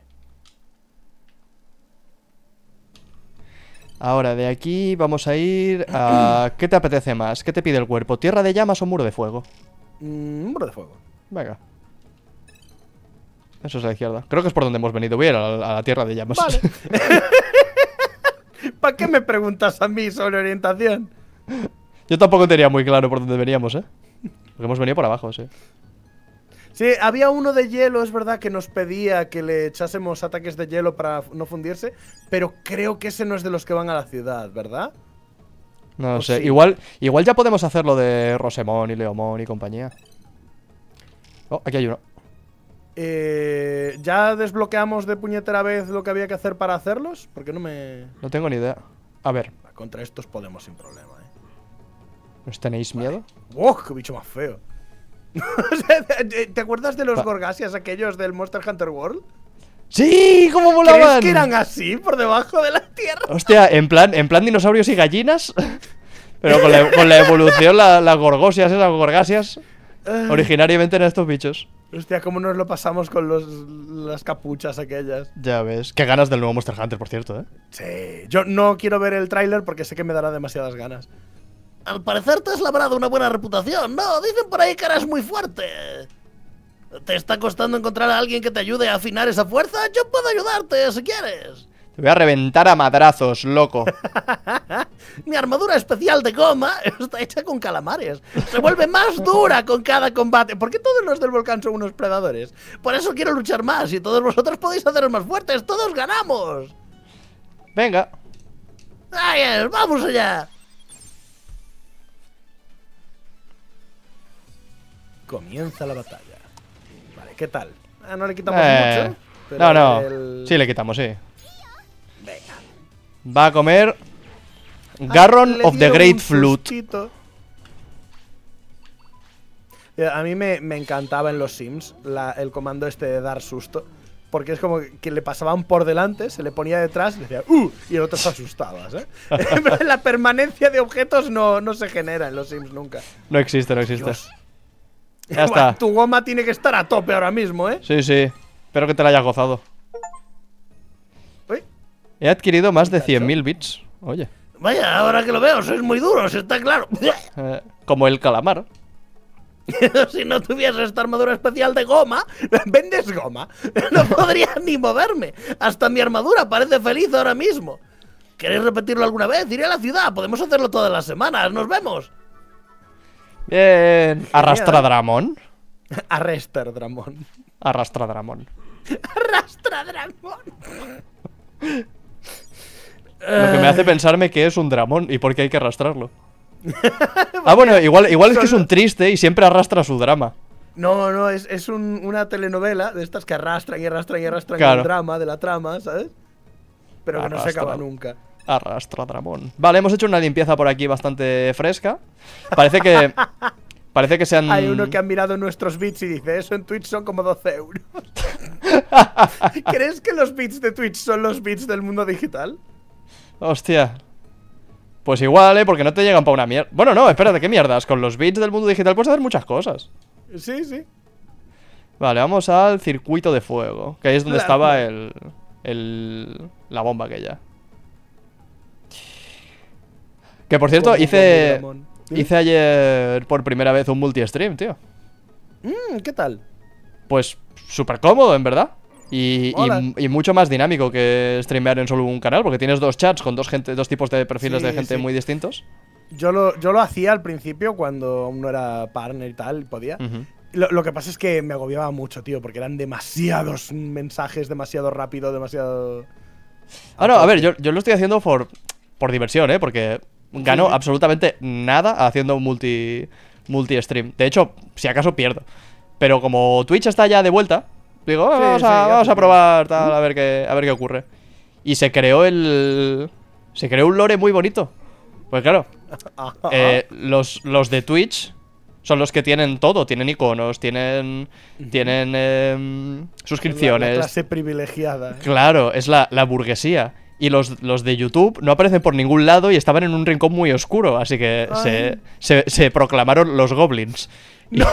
Ahora, de aquí vamos a ir a... ¿Qué te apetece más? ¿Qué te pide el cuerpo? ¿Tierra de llamas o muro de fuego? Un muro de fuego. Venga. Eso es a la izquierda. Creo que es por donde hemos venido. Voy a ir a la tierra de llamas. Vale. ¿Para qué me preguntas a mí sobre orientación? Yo tampoco tenía muy claro por dónde veníamos, ¿eh? Porque hemos venido por abajo, sí. Sí, había uno de hielo, es verdad, que nos pedía que le echásemos ataques de hielo para no fundirse, pero creo que ese no es de los que van a la ciudad, ¿verdad? No ¿O sé. sí? Igual ya podemos hacer lo de Rosemón y Leomón y compañía. Oh, aquí hay uno. ¿Ya desbloqueamos de puñetera vez lo que había que hacer para hacerlos? Porque no me... No tengo ni idea. A ver. Contra estos podemos sin problema, ¿Os tenéis miedo? ¡Oh, qué bicho más feo! ¿Te acuerdas de los gorgasias aquellos del Monster Hunter World? ¡Sí! ¿Cómo ¿Crees volaban? que eran así, por debajo de la tierra? Hostia, en plan dinosaurios y gallinas. Pero con la evolución, las gorgasias, originariamente eran estos bichos. Hostia, cómo nos lo pasamos con las capuchas aquellas. Ya ves. Qué ganas del nuevo Monster Hunter, por cierto, ¿eh? Sí. Yo no quiero ver el tráiler porque sé que me dará demasiadas ganas. Al parecer te has labrado una buena reputación, ¿no? Dicen por ahí que eres muy fuerte. ¿Te está costando encontrar a alguien que te ayude a afinar esa fuerza? Yo puedo ayudarte, si quieres. Te voy a reventar a madrazos, loco. Mi armadura especial de goma está hecha con calamares. Se vuelve más dura con cada combate. ¿Por qué todos los del volcán son unos predadores? Por eso quiero luchar más y todos vosotros podéis haceros más fuertes. ¡Todos ganamos! Venga. ¡Ahí es! ¡Vamos allá! Comienza la batalla. Vale, ¿qué tal? No le quitamos mucho. Pero no. Sí, le quitamos, sí. Venga. Va a comer Garron of the Great Flute. A mí me encantaba en los Sims el comando este de dar susto. Porque es como que le pasaban por delante, se le ponía detrás y decía y el otro se asustaba, ¿eh? La permanencia de objetos no se genera en los Sims nunca. No existe, no existe. Dios. Ya está. Tu goma tiene que estar a tope ahora mismo, ¿eh? Sí, sí. Espero que te la hayas gozado. Uy. He adquirido más de 100.000 bits. Oye. Vaya, ahora que lo veo, sois muy duros, está claro. Como el calamar. Si no tuviese esta armadura especial de goma, vendes goma. No podría ni moverme. Hasta mi armadura parece feliz ahora mismo. ¿Queréis repetirlo alguna vez? Iré a la ciudad, podemos hacerlo todas las semanas. ¡Nos vemos! Bien. Arrastradramón. Arrastradramón. Arrastradramón. Arrastradramón. Lo que me hace pensarme que es un dramón y por qué hay que arrastrarlo. Bueno, igual es que es un triste y siempre arrastra su drama. No, es una telenovela de estas que arrastran y arrastran y arrastran claro. El drama de la trama, ¿sabes? Pero que no se acaba nunca. Arrastradramón. Vale, hemos hecho una limpieza por aquí bastante fresca. Parece que se han... Hay uno que ha mirado nuestros bits y dice, eso en Twitch son como 12 euros. ¿Crees que los bits de Twitch son los bits del mundo digital? Hostia. Pues igual, porque no te llegan para una mierda. Bueno, no, espérate, ¿qué mierdas? Con los bits del mundo digital puedes hacer muchas cosas. Sí, sí. Vale, vamos al circuito de fuego, que ahí es donde estaba la bomba aquella. Que por cierto, hice ayer por primera vez un multi-stream, tío. ¿Qué tal? Pues súper cómodo, en verdad. Y mucho más dinámico que streamear en solo un canal, porque tienes dos chats con dos tipos de perfiles de gente muy distintos. Yo lo hacía al principio cuando aún no era partner y tal, podía. Lo que pasa es que me agobiaba mucho, tío, porque eran demasiados mensajes, demasiado rápido, demasiado... No, a ver, yo lo estoy haciendo por diversión, porque gano absolutamente nada haciendo un multi-stream. De hecho, si acaso pierdo. Pero como Twitch está ya de vuelta, digo, vamos a probar tal, a ver qué ocurre. Y se creó un lore muy bonito. Pues claro, los de Twitch son los que tienen todo, tienen iconos, tienen suscripciones. La clase privilegiada. Claro, es la burguesía. Y los de YouTube no aparecen por ningún lado y estaban en un rincón muy oscuro, así que se proclamaron los goblins. No.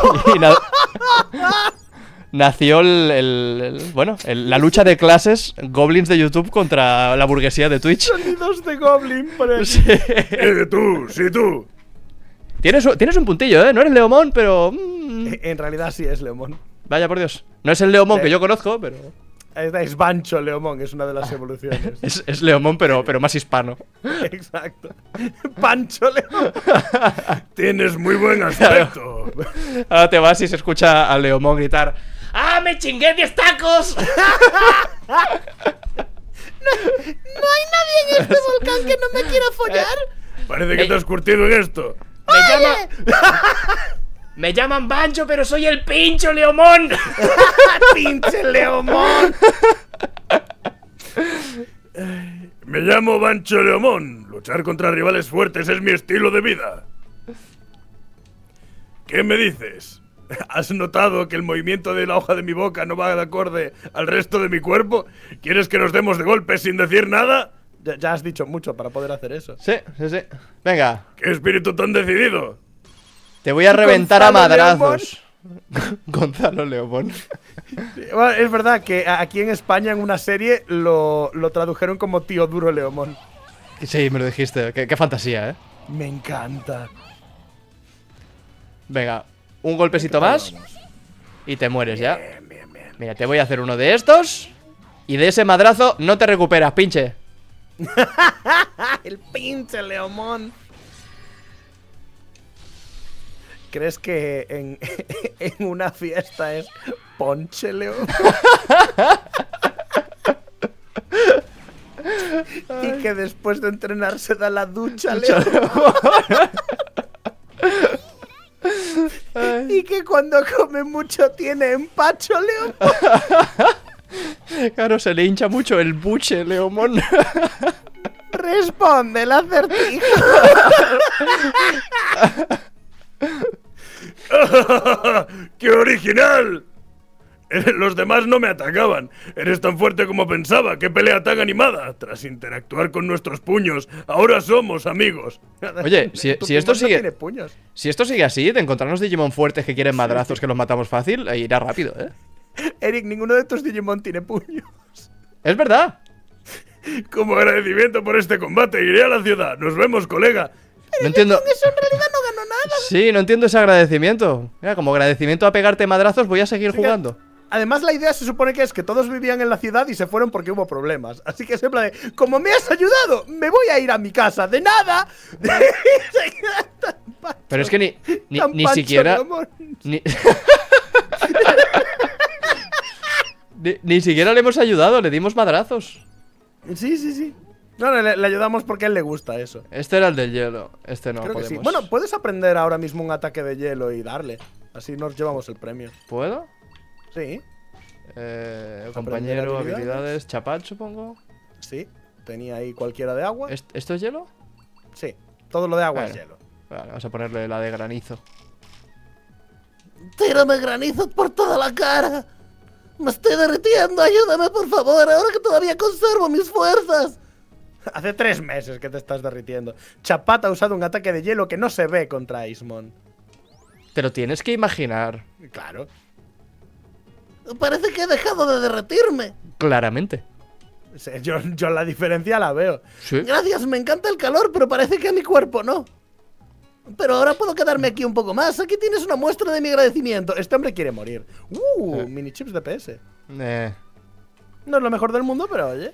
Nació la lucha de clases goblins de YouTube contra la burguesía de Twitch. Sonidos de goblin, por eso. Sí. Tú. Tienes un puntillo, no eres Leomón, pero... En realidad sí es Leomón. Vaya por Dios. No es el Leomón que yo conozco, pero... Es Bancho Leomón, es una de las evoluciones. Es Leomón, pero más hispano. Exacto. Pancho Leomón. Tienes muy buen aspecto. Ahora te vas y se escucha a Leomón gritar: ¡Ah, me chingué 10 tacos! No hay nadie en este volcán que no me quiera follar. Parece que te has curtido en esto. Me llaman Bancho, pero soy el Pincho Leomón. ¡Pinche Leomón! Me llamo Bancho Leomón. Luchar contra rivales fuertes es mi estilo de vida. ¿Qué me dices? ¿Has notado que el movimiento de la hoja de mi boca no va de acorde al resto de mi cuerpo? ¿Quieres que nos demos de golpes sin decir nada? Ya has dicho mucho para poder hacer eso. Sí. Venga. ¿Qué espíritu tan decidido? Te voy a reventar a Gonzalo madrazos. Gonzalo Leomón. Bueno, es verdad que aquí en España en una serie lo tradujeron como Tío Duro Leomón. Sí, me lo dijiste. Qué fantasía, Me encanta. Venga, un golpecito más y te mueres ya. Mira, te voy a hacer uno de estos y de ese madrazo no te recuperas, pinche. El pinche Leomón. ¿Crees que en una fiesta es Ponche Leomón? Y que después de entrenar se da la ducha Leomón. Y que cuando come mucho tiene empacho Leomón. Claro, se le hincha mucho el buche, Leomón. Responde el acertijo. ¡Qué original! Los demás no me atacaban. Eres tan fuerte como pensaba. ¡Qué pelea tan animada! Tras interactuar con nuestros puños, ahora somos amigos. Oye, si esto No tiene sigue puños. si esto sigue así, de encontrarnos Digimon fuertes que quieren madrazos que los matamos fácil, irá rápido, ¿eh? Eric, ninguno de tus Digimon tiene puños. Es verdad. Como agradecimiento por este combate, iré a la ciudad. Nos vemos, colega. No entiendo. Eso en realidad no ganó nada. Sí, no entiendo ese agradecimiento. Mira, como agradecimiento a pegarte madrazos, voy a seguir jugando. Además, la idea se supone que es que todos vivían en la ciudad y se fueron porque hubo problemas. Así que es en plan de, como me has ayudado, me voy a ir a mi casa. ¡De nada! Pero es que ni Tan ni pancho, siquiera. Leomón. Ni siquiera le hemos ayudado, le dimos madrazos. Sí. No, le ayudamos porque a él le gusta eso. Este era el del hielo. Este no Creo que podemos. sí. Bueno, puedes aprender ahora mismo un ataque de hielo y darle. Así nos llevamos el premio. ¿Puedo? Sí, Compañero, habilidades. habilidades, chapal, supongo. sí. Tenía ahí cualquiera de agua. ¿Esto es hielo? Sí. Todo lo de agua es Bueno. hielo. Vale, vamos a ponerle la de granizo. Tírame granizo por toda la cara. Me estoy derritiendo, ayúdame por favor, ahora que todavía conservo mis fuerzas. Hace 3 meses que te estás derritiendo. Chapat ha usado un ataque de hielo que no se ve contra Icemon. Te lo tienes que imaginar. Claro. Parece que he dejado de derretirme. Claramente. Sí, yo la diferencia la veo. Sí. Gracias, me encanta el calor, pero parece que a mi cuerpo no. Pero ahora puedo quedarme aquí un poco más. Aquí tienes una muestra de mi agradecimiento. Este hombre quiere morir. Mini chips de PS. No es lo mejor del mundo, pero oye.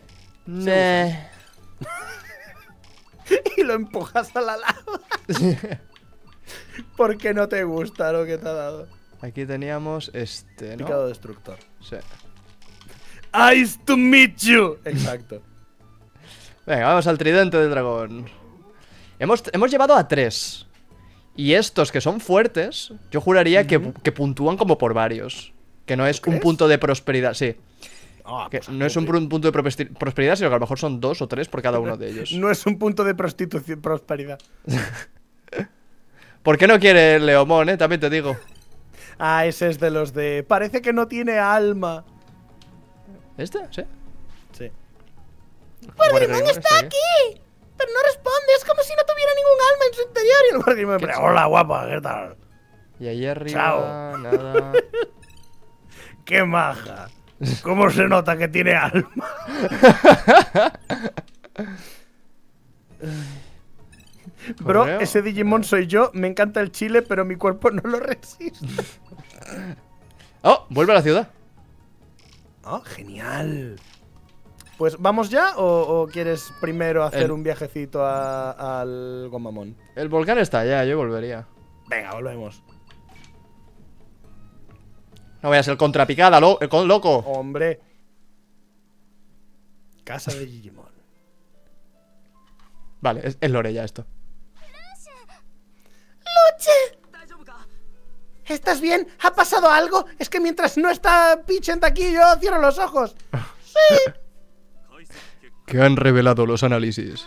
Y lo empujas a la lava. Porque no te gusta lo que te ha dado. Aquí teníamos este, ¿no? Picado destructor. Sí. Nice to meet you. Exacto. Venga, vamos al tridente del dragón. Hemos llevado a 3. Y estos que son fuertes, yo juraría que puntúan como por varios. Que no es un punto de prosperidad, sí. Que Pues no es un punto de prosperidad, sino que a lo mejor son 2 o 3 por cada uno de ellos. No es un punto de prostitución, prosperidad. ¿Por qué no quiere el Leomón, también te digo? Ah, ese es de los de... Parece que no tiene alma. ¿Este? ¿Sí? Sí. Guardián está aquí, pero no responde, es como si no tuviera ningún alma en su interior. Y el Guardián me pregunta, hola guapa, ¿qué tal? Y ahí arriba, Chao. nada. ¡Qué maja! ¿Cómo se nota que tiene alma? Bro, Correo. ese Digimon soy yo. Me encanta el chile, pero mi cuerpo no lo resiste. ¡Oh! Vuelve a la ciudad. ¡Oh, genial! Pues, ¿vamos ya o quieres primero hacer un viajecito al Gomamon? El volcán está allá, yo volvería. Venga, volvemos. No voy a ser contrapicada, loco. Hombre. Casa de Digimon. Vale, es lore ya esto. ¿Estás bien? ¿Ha pasado algo? Es que mientras no está Pichent aquí, yo cierro los ojos. Sí. ¿Qué han revelado los análisis?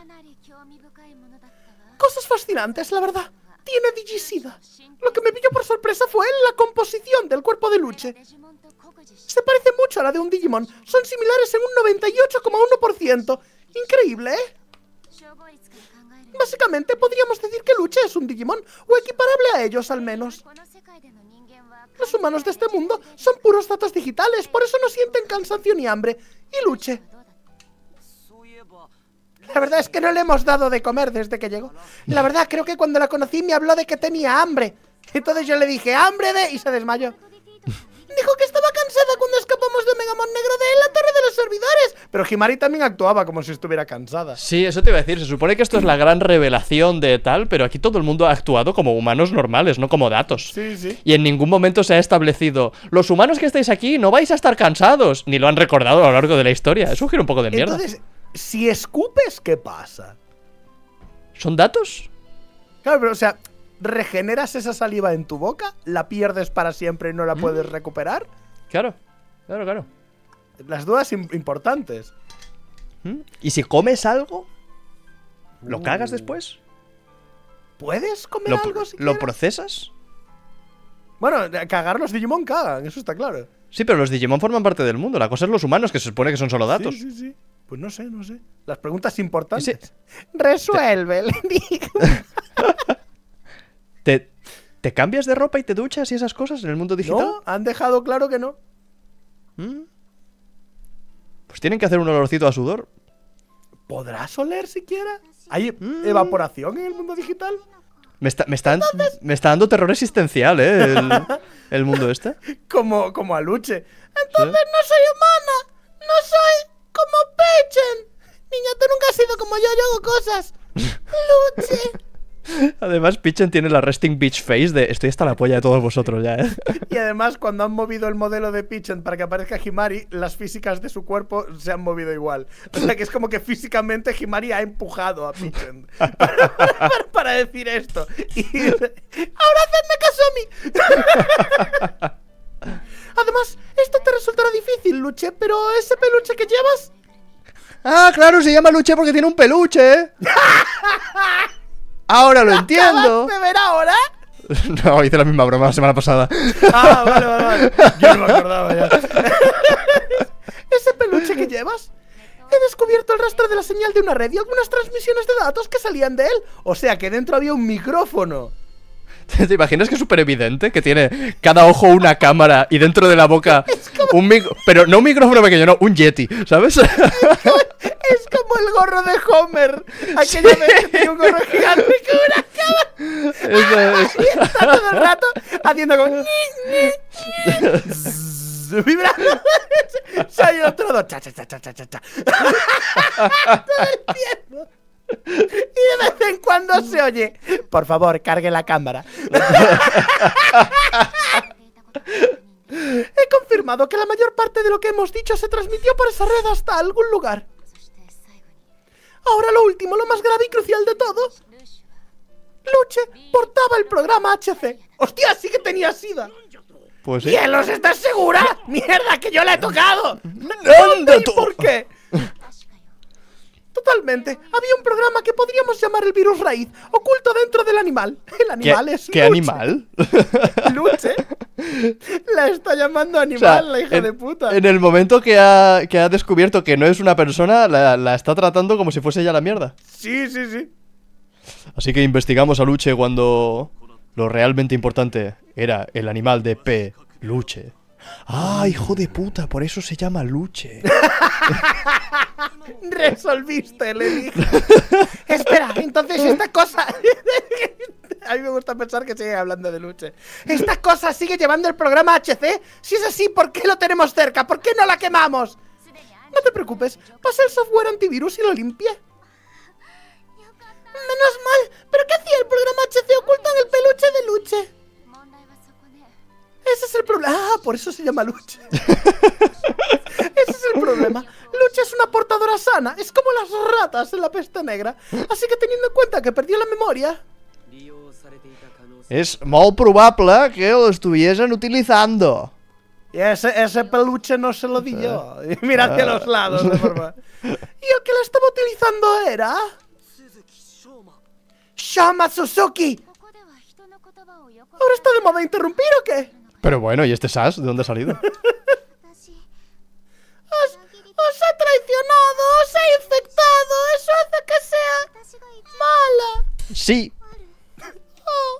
Cosas fascinantes, la verdad. Tiene Digisida. Lo que me pilló por sorpresa fue la composición del cuerpo de Luche. Se parece mucho a la de un Digimon. Son similares en un 98,1%. Increíble, ¿eh? Básicamente podríamos decir que Luche es un Digimon, o equiparable a ellos al menos. Los humanos de este mundo son puros datos digitales, por eso no sienten cansancio ni hambre. Y Luche, la verdad es que no le hemos dado de comer desde que llegó. La verdad, creo que cuando la conocí me habló de que tenía hambre. Entonces yo le dije, ¡hambre de...! y se desmayó. Dijo que estaba cansada cuando escapamos de Megamon Negro de la Torre de los Servidores. Pero Himari también actuaba como si estuviera cansada. Sí, eso te iba a decir. Se supone que esto es la gran revelación de tal, pero aquí todo el mundo ha actuado como humanos normales, no como datos. Sí, sí. Y en ningún momento se ha establecido, los humanos que estáis aquí no vais a estar cansados. Ni lo han recordado a lo largo de la historia. Es un giro un poco de mierda. Entonces, si escupes, ¿qué pasa? ¿Son datos? Claro, pero o sea, ¿regeneras esa saliva en tu boca? ¿La pierdes para siempre y no la puedes recuperar? Claro, claro, claro. Las dudas importantes. ¿Y si comes algo? ¿Lo cagas después? ¿Puedes comer algo si ¿Lo quieres? procesas? Bueno, cagar los Digimon cagan, eso está claro. Sí, pero los Digimon forman parte del mundo. La cosa es los humanos, que se supone que son solo datos. Sí, sí, sí. Pues no sé, no sé. Las preguntas importantes. Resuelve, le digo. ¿Te cambias de ropa y te duchas y esas cosas en el mundo digital? No, han dejado claro que no. Pues tienen que hacer un olorcito a sudor. ¿Podrás oler siquiera? ¿Hay evaporación en el mundo digital? Me está dando terror existencial, el mundo este. Como a Luche. Entonces no soy humana. No soy como Pichent. Niña, tú nunca has sido como yo hago cosas. Luche. Además, Pichent tiene la resting bitch face de estoy hasta la polla de todos vosotros ya, Y además, cuando han movido el modelo de Pichent para que aparezca Himari, las físicas de su cuerpo se han movido igual. O sea que es como que físicamente Himari ha empujado a Pichent para decir esto. Y ¡ahora hacedme caso a mí! Además, esto te resultará difícil, Luche, pero ese peluche que llevas... Ah, claro, se llama Luche porque tiene un peluche. Ahora lo entiendo. ¿Acabas de ver ahora? No, hice la misma broma la semana pasada. Ah, vale. Yo no me acordaba ya. ¿Ese peluche que llevas? He descubierto el rastro de la señal de una red y algunas transmisiones de datos que salían de él. O sea que dentro había un micrófono. ¿Te imaginas que es súper evidente? Que tiene cada ojo una cámara y dentro de la boca un micrófono. Pero no un micrófono pequeño, no, un Yeti, ¿sabes? Es como el gorro de Homer. Aquella vez que tiene un gorro gigante con una cámara. Y está todo el rato haciendo como... vibrando. Soy otro dos. Cha, cha, cha, cha, cha, cha. Todo el tiempo. Y de vez en cuando se oye: por favor, cargue la cámara. He confirmado que la mayor parte de lo que hemos dicho se transmitió por esa red hasta algún lugar. Ahora lo último, lo más grave y crucial de todo. Luche portaba el programa HC. ¡Hostia, sí que tenía SIDA! Pues sí. ¡Cielos, estás segura! ¡Mierda, que yo la he tocado! ¿Dónde ¿Y por qué? Totalmente. Había un programa que podríamos llamar el virus raíz, oculto dentro del animal. El animal es ¿Qué Luche. animal? Luche. La está llamando animal, la hija de puta. En el momento que ha descubierto que no es una persona, la está tratando como si fuese ya la mierda. Sí, sí, sí. Así que investigamos a Luche cuando lo realmente importante era el animal de Luche. ¡Ah, hijo de puta! Por eso se llama Luche. Resolviste, le dije. Espera, entonces esta cosa... A mí me gusta pensar que sigue hablando de Luche. ¿Esta cosa sigue llevando el programa HC? Si es así, ¿por qué lo tenemos cerca? ¿Por qué no la quemamos? No te preocupes, pasé el software antivirus y lo limpié. Menos mal, ¿pero qué hacía el programa HC oculto en el peluche de Luche? Ese es el problema. Ah, por eso se llama Luche. Ese es el problema. Luche es una portadora sana. Es como las ratas en la peste negra. Así que teniendo en cuenta que perdió la memoria... Es muy probable que lo estuviesen utilizando. Y ese peluche no se lo di yo. Y mira hacia los lados, de forma. Y el que lo estaba utilizando era... Shama Suzuki. ¿Ahora está de moda interrumpir o qué? Pero bueno, ¿y este Sash? ¿De dónde ha salido? Os ha traicionado, os ha infectado. Eso hace que sea mala. Sí. Oh.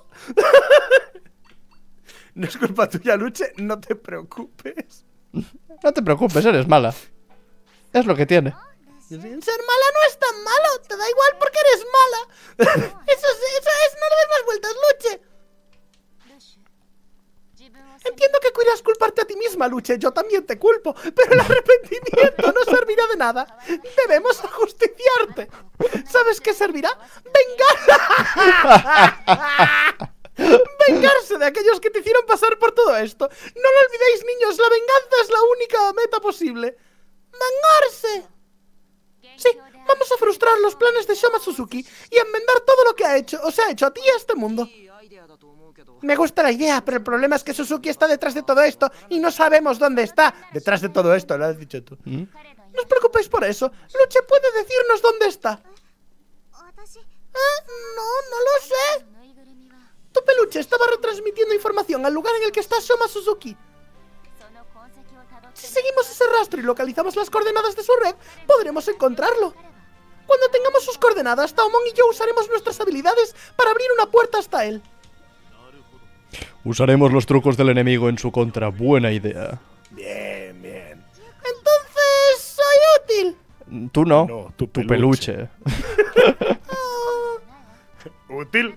No es culpa tuya, Luche, no te preocupes. No te preocupes, eres mala. Es lo que tiene. Ser mala no es tan malo, te da igual porque eres mala. Eso es, no le des más vueltas, Luche. Entiendo que quieras culparte a ti misma, Luche, yo también te culpo, pero el arrepentimiento no servirá de nada. Debemos ajusticiarte. ¿Sabes qué servirá? Vengarse de aquellos que te hicieron pasar por todo esto. No lo olvidéis, niños, la venganza es la única meta posible. ¡Vengarse! Sí, vamos a frustrar los planes de Shama Suzuki y enmendar todo lo que os ha hecho a ti y a este mundo. Me gusta la idea, pero el problema es que Suzuki está detrás de todo esto y no sabemos dónde está. Detrás de todo esto, lo has dicho tú. No os preocupéis por eso. Luche puede decirnos dónde está. No lo sé. Tu peluche estaba retransmitiendo información al lugar en el que está Shama Suzuki. Si seguimos ese rastro y localizamos las coordenadas de su red, podremos encontrarlo. Cuando tengamos sus coordenadas, Taomon y yo usaremos nuestras habilidades para abrir una puerta hasta él. Usaremos los trucos del enemigo en su contra. Buena idea. Bien, bien. Entonces, soy útil. Tú no, No, tu peluche. ¿Útil?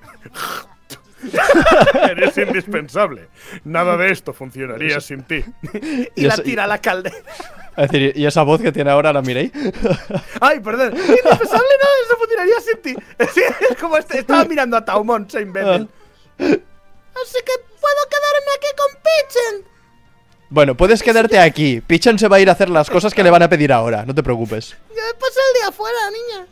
Eres indispensable. Nada de esto funcionaría sin ti. Y la tira a la caldera. Es decir, ¿y esa voz que tiene ahora la miréis? Ay, perdón. Indispensable, no, eso funcionaría sin ti. Es como estaba mirando a Taumon, soy imbécil. Así que puedo quedarme aquí con Pichen. Bueno, puedes quedarte aquí. Pichen se va a ir a hacer las cosas que le van a pedir ahora, no te preocupes. Yo me paso el día afuera, niña.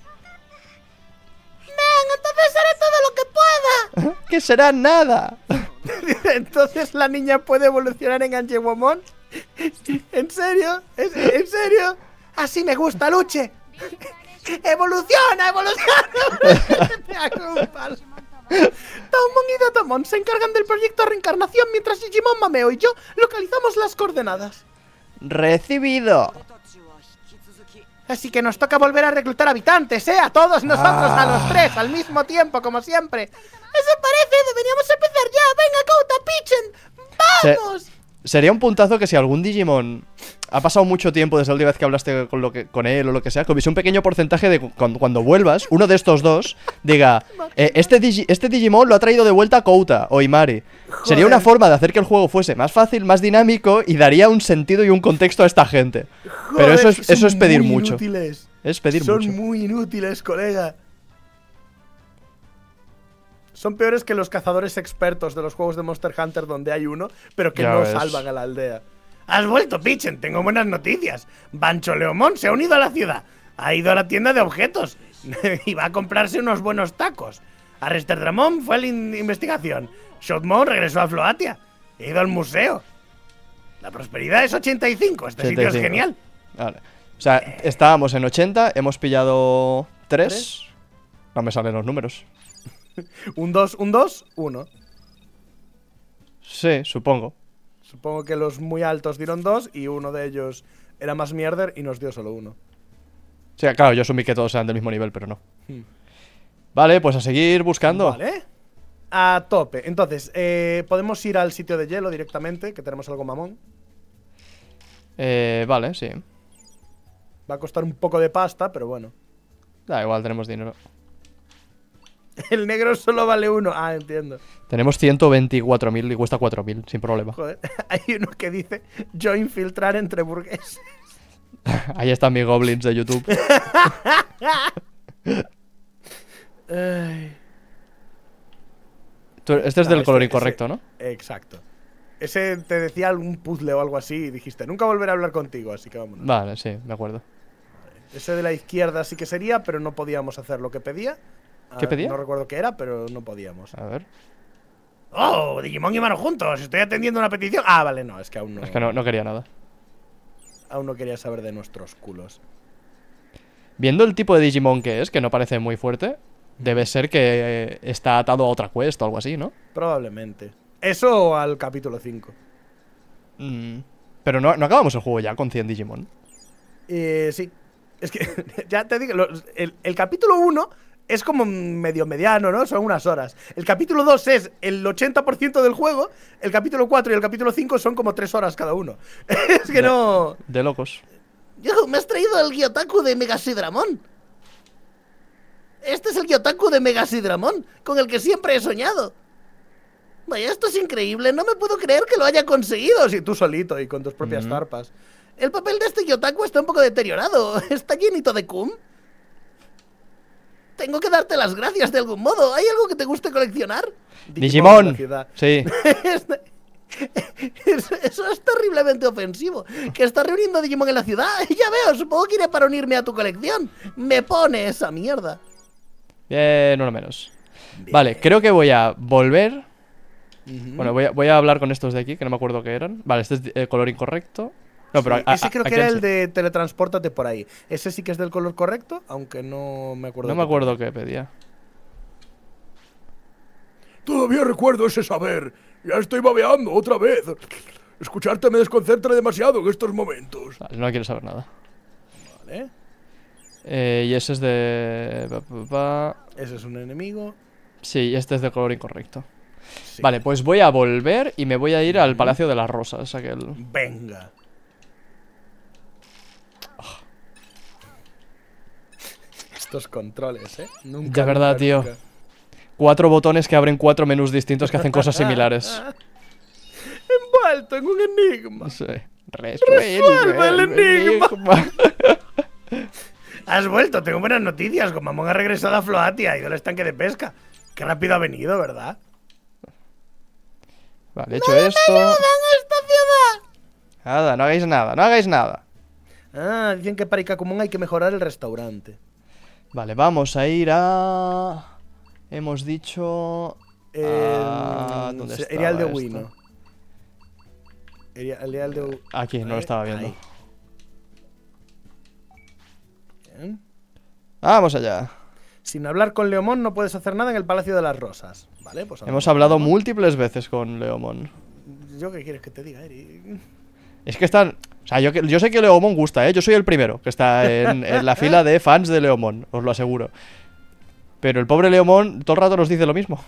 Ven, entonces haré todo lo que pueda. ¿Qué será nada? Entonces la niña puede evolucionar en Anjewomon. ¿En serio? ¿En serio? Así me gusta, Luche. ¡Evoluciona, evoluciona! Me hago un palo. Taumon y Datamon se encargan del proyecto Reencarnación mientras Digimon Mameo y yo localizamos las coordenadas. Recibido. Así que nos toca volver a reclutar habitantes, ¿eh? A todos nosotros, a los tres, al mismo tiempo, como siempre. Eso parece, deberíamos empezar ya. Venga, Kouta, Pichen, ¡vamos! Sería un puntazo que si algún Digimon ha pasado mucho tiempo desde la última vez que hablaste con él o lo que sea, que hubiese un pequeño porcentaje de cuando vuelvas, uno de estos dos diga, este Digimon lo ha traído de vuelta a Kouta o Imari. Joder. Sería una forma de hacer que el juego fuese más fácil, más dinámico y daría un sentido y un contexto a esta gente. Joder, pero eso es pedir mucho. Inútiles. Es pedir mucho. Son muy inútiles, colega. Son peores que los cazadores expertos de los juegos de Monster Hunter donde hay uno, pero que no salvan a la aldea. Has vuelto, Pichen, tengo buenas noticias. Bancho Leomón se ha unido a la ciudad. Ha ido a la tienda de objetos y va a comprarse unos buenos tacos. Arrester Dramón fue a la investigación. Shotmon regresó a Floatia. He ido al museo. La prosperidad es 85. Este 85. Sitio es genial. Vale. O sea, estábamos en 80, hemos pillado 3. No me salen los números. Un 2, 1. Sí, supongo. Supongo que los muy altos dieron 2 y uno de ellos era más mierder y nos dio solo 1. Sí, claro, yo asumí que todos eran del mismo nivel, pero no. Vale, pues a seguir buscando. Vale. A tope. Entonces, podemos ir al sitio de hielo directamente, que tenemos algo mamón. Vale, sí. Va a costar un poco de pasta, pero bueno. Da igual, tenemos dinero. El negro solo vale 1. Ah, entiendo. Tenemos 124.000 y cuesta 4.000, sin problema. Joder, hay uno que dice yo infiltrar entre burgueses. Ahí están mis goblins de YouTube. Este es del color incorrecto, ¿no? Exacto. Ese te decía algún puzzle o algo así y dijiste, nunca volveré a hablar contigo, así que vámonos. Vale, sí, de acuerdo. Ese de la izquierda sí que sería, pero no podíamos hacer lo que pedía. ¿Qué pedía? No recuerdo qué era, pero no podíamos. A ver. ¡Oh! Digimon y Mano juntos. Estoy atendiendo una petición. Ah, vale, no, es que aún no. Es que no quería nada. Aún no quería saber de nuestros culos. Viendo el tipo de Digimon que es, que no parece muy fuerte, debe ser que está atado a otra quest o algo así, ¿no? Probablemente. Eso al capítulo 5. Pero no acabamos el juego ya con 100 Digimon. Sí. Es que, ya te digo, el capítulo 1 es como medio mediano, ¿no? Son unas horas. El capítulo 2 es el 80% del juego. El capítulo 4 y el capítulo 5 son como 3 horas cada uno. Es que no. De locos. Yo, me has traído el Gyotaku de Megasidramon. Este es el Gyotaku de Megasidramon, con el que siempre he soñado. Vaya, esto es increíble, no me puedo creer que lo haya conseguido. Sí, tú solito y con tus propias zarpas. El papel de este Gyotaku está un poco deteriorado. Está llenito de cum. Tengo que darte las gracias de algún modo. ¿Hay algo que te guste coleccionar? Digimon. Sí. Eso es terriblemente ofensivo. Que estás reuniendo Digimon en la ciudad. Ya veo, supongo que iré para unirme a tu colección. Me pone esa mierda. Bien, uno menos. Vale, creo que voy a volver. Bueno, voy a hablar con estos de aquí, que no me acuerdo qué eran. Vale, este es el color incorrecto. No, pero ese creo que era el de teletranspórtate por ahí. Ese sí que es del color correcto, aunque no me acuerdo. No me acuerdo qué pedía. Todavía recuerdo ese saber. Ya estoy babeando otra vez. Escucharte me desconcentra demasiado en estos momentos. Vale, no quiero saber nada. Vale. Y ese es de... Ese es un enemigo. Sí, y este es de color incorrecto. Sí. Vale, pues voy a volver y me voy a ir al Palacio de las Rosas, aquel... Venga. Estos controles, Nunca. De verdad, nunca, tío. nunca. 4 botones que abren 4 menús distintos que hacen cosas similares. Envuelto en un enigma. Sí. Resuelve el enigma. Has vuelto, tengo buenas noticias. Gomamon ha regresado a Floatia, ha ido al estanque de pesca. Qué rápido ha venido, ¿verdad? Vale, he hecho esto. Nada, no hagáis nada, no hagáis nada. Ah, dicen que para Ikakumon hay que mejorar el restaurante. Vale, vamos a ir a... Hemos dicho... ¿Dónde está? Erial de Wino. Erial de... Aquí, no lo estaba viendo. Ahí. Bien. Vamos allá. Sin hablar con Leomon no puedes hacer nada en el Palacio de las Rosas. Vale, pues Hemos hablado múltiples veces con Leomon. ¿Yo qué quieres que te diga, Eri? Es que están... O sea, yo sé que Leomon gusta, ¿eh? Yo soy el primero que está en la fila de fans de Leomon, os lo aseguro. Pero el pobre Leomon todo el rato nos dice lo mismo.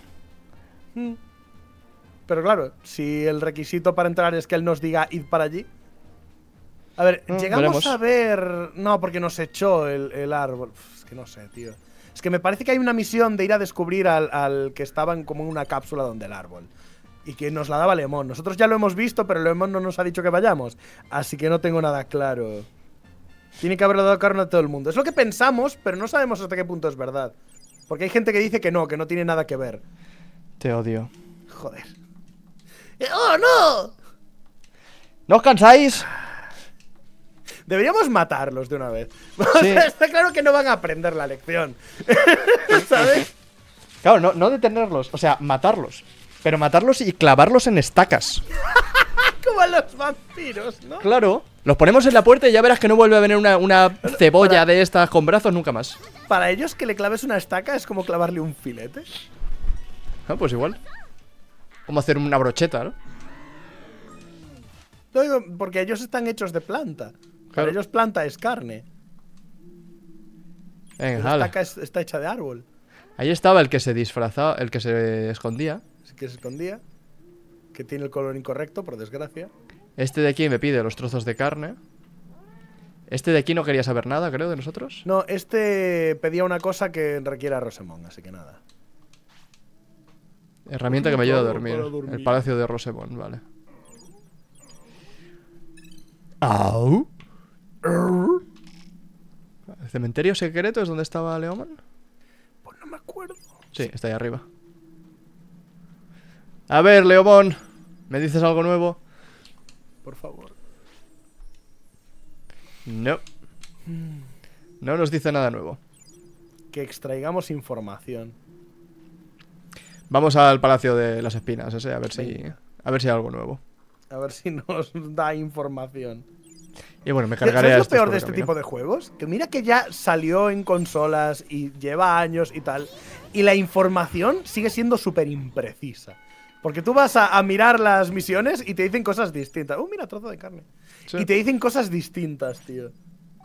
Pero claro, si el requisito para entrar es que él nos diga id para allí. A ver, llegamos veremos. a ver... No, porque nos echó el árbol. Uf, es que no sé, tío. Es que me parece que hay una misión de ir a descubrir al que estaba como en una cápsula donde el árbol. Y que nos la daba Leomon. Nosotros ya lo hemos visto, pero Leomon no nos ha dicho que vayamos. Así que no tengo nada claro. Tiene que haberlo dado carne a todo el mundo. Es lo que pensamos, pero no sabemos hasta qué punto es verdad. Porque hay gente que dice que no tiene nada que ver. Te odio. Joder. ¡Oh, no! ¿No os cansáis? Deberíamos matarlos de una vez. Sí. O sea, está claro que no van a aprender la lección. ¿Sabes? Claro, no detenerlos, o sea, matarlos. Pero matarlos y clavarlos en estacas. Como a los vampiros, ¿no? Claro. Los ponemos en la puerta y ya verás que no vuelve a venir una cebolla de estas con brazos nunca más. Para ellos que le claves una estaca es como clavarle un filete. Ah, pues igual. Como hacer una brocheta, ¿no? No digo, porque ellos están hechos de planta. Para Claro. ellos planta es carne. Venga, La hala. estaca está hecha de árbol. Ahí estaba el que se disfrazaba, el que se escondía. Así que se escondía. Que tiene el color incorrecto, por desgracia. Este de aquí me pide los trozos de carne. Este de aquí no quería saber nada, creo, de nosotros. No, este pedía una cosa que requiere a Rosemont, así que nada. Herramienta que me ayuda a dormir. Para dormir. El palacio de Rosemont, vale. Au. ¿El cementerio secreto es donde estaba Leomon? Pues no me acuerdo. Sí, está ahí arriba. A ver, Leomon, ¿me dices algo nuevo? Por favor. No. No nos dice nada nuevo. que extraigamos información. Vamos al Palacio de las Espinas, ese, a ver si hay algo nuevo. A ver si nos da información. Y bueno, me cargaré ¿Sabes a lo estos peor por de el este camino. tipo de juegos? Que mira que ya salió en consolas y lleva años y tal. Y la información sigue siendo súper imprecisa. Porque tú vas a mirar las misiones y te dicen cosas distintas. Mira, trozo de carne. Sí. Y te dicen cosas distintas, tío.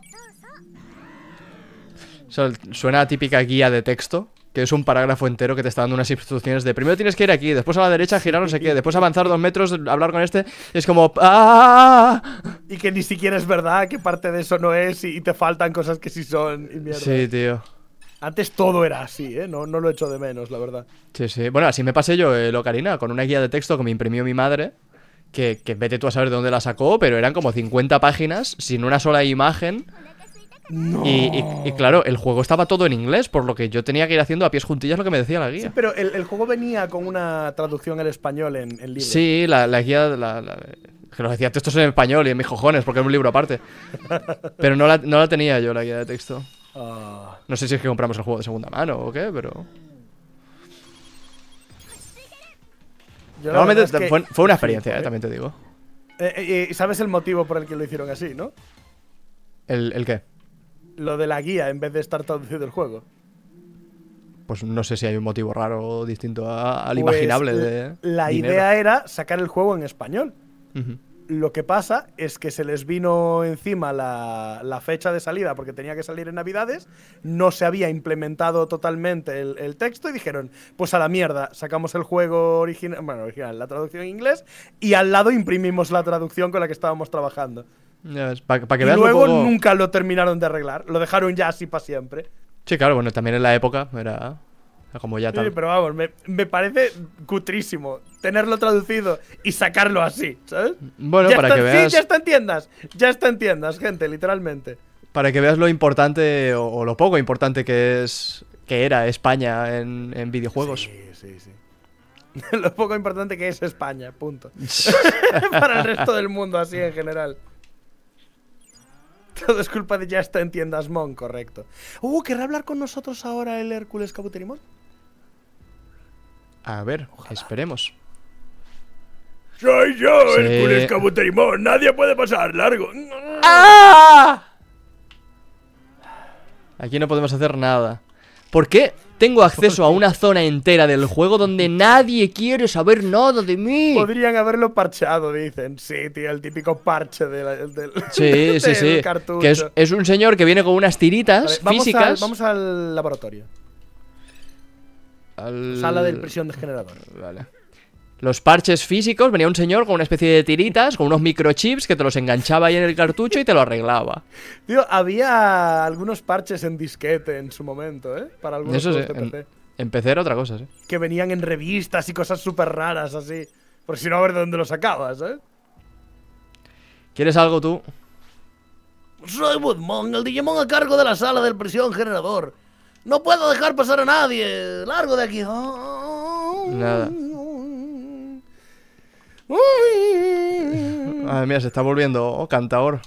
Suena a típica guía de texto, que es un parágrafo entero que te está dando unas instrucciones de primero tienes que ir aquí, después a la derecha, girar no sé qué, después avanzar 2 metros, hablar con este. Y es como... ¡Ah! Y que ni siquiera es verdad, que parte de eso no es y te faltan cosas que sí son. Y mierda. Sí, tío. Antes todo era así, ¿eh? No lo echo de menos, la verdad. Sí, sí. Bueno, así me pasé yo el Ocarina, con una guía de texto que me imprimió mi madre, que vete tú a saber de dónde la sacó, pero eran como 50 páginas sin una sola imagen. No. Y claro, el juego estaba todo en inglés, por lo que yo tenía que ir haciendo a pies juntillas lo que me decía la Sí, guía. pero el juego venía con una traducción al español en libro. Sí, la guía, que nos decía textos en español y en mis cojones, porque era un libro aparte. Pero no la tenía yo, la guía de texto. Ah. No sé si es que compramos el juego de segunda mano o qué, pero... Yo la Normalmente verdad es que fue una flipo, experiencia, también te digo. Y ¿sabes el motivo por el que lo hicieron así, no? ¿El qué? Lo de la guía en vez de estar traducido el juego. Pues no sé si hay un motivo raro o distinto al Pues, imaginable de la dinero. idea era sacar el juego en español. Ujú. Lo que pasa es que se les vino encima la fecha de salida porque tenía que salir en Navidades, no se había implementado totalmente el texto y dijeron, pues a la mierda, sacamos el juego original, la traducción en inglés y al lado imprimimos la traducción con la que estábamos trabajando. Ya ves, para que Y veas luego lo poco... nunca lo terminaron de arreglar, lo dejaron ya así para siempre. Sí, claro, bueno, también en la época era como ya Sí, tal. pero vamos, me parece cutrísimo tenerlo traducido y sacarlo así, ¿sabes? Bueno, Ya para está- que veas... Sí, ya está en tiendas, gente, literalmente. Para que veas lo importante o lo poco importante que era España en videojuegos. Sí. Lo poco importante que es España, punto. Para el resto del mundo, así en general. Todo es culpa de ya está en tiendas Mon, correcto. ¿Querrá hablar con nosotros ahora el Hércules Cabuterimón? A ver, esperemos. Soy yo, Sí. Hércules Cabuterimón. Nadie puede pasar largo. ¡Ah! Aquí no podemos hacer nada. ¿Por qué tengo acceso a una zona entera del juego donde nadie quiere saber nada de mí? Podrían haberlo parchado, dicen. Sí, tío, el típico parche del Sí, sí, sí. cartucho. Que es un señor que viene con unas tiritas Vale, vamos físicas. vamos al laboratorio. Sala de prisión de generador. Vale. Los parches físicos, venía un señor con una especie de tiritas, con unos microchips que te los enganchaba ahí en el cartucho y te lo arreglaba. Tío, había algunos parches en disquete en su momento, ¿eh? Para algunos Eso sí, juegos de PC. en PC era otra cosa, sí. Que venían en revistas y cosas súper raras así. Por si no, a ver de dónde lo sacabas, ¿eh? ¿Quieres algo tú? Soy Woodmon, el Digimon a cargo de la sala del prisión generador. No puedo dejar pasar a nadie. Largo de aquí. Nada. Ay, mira, se está volviendo cantaor.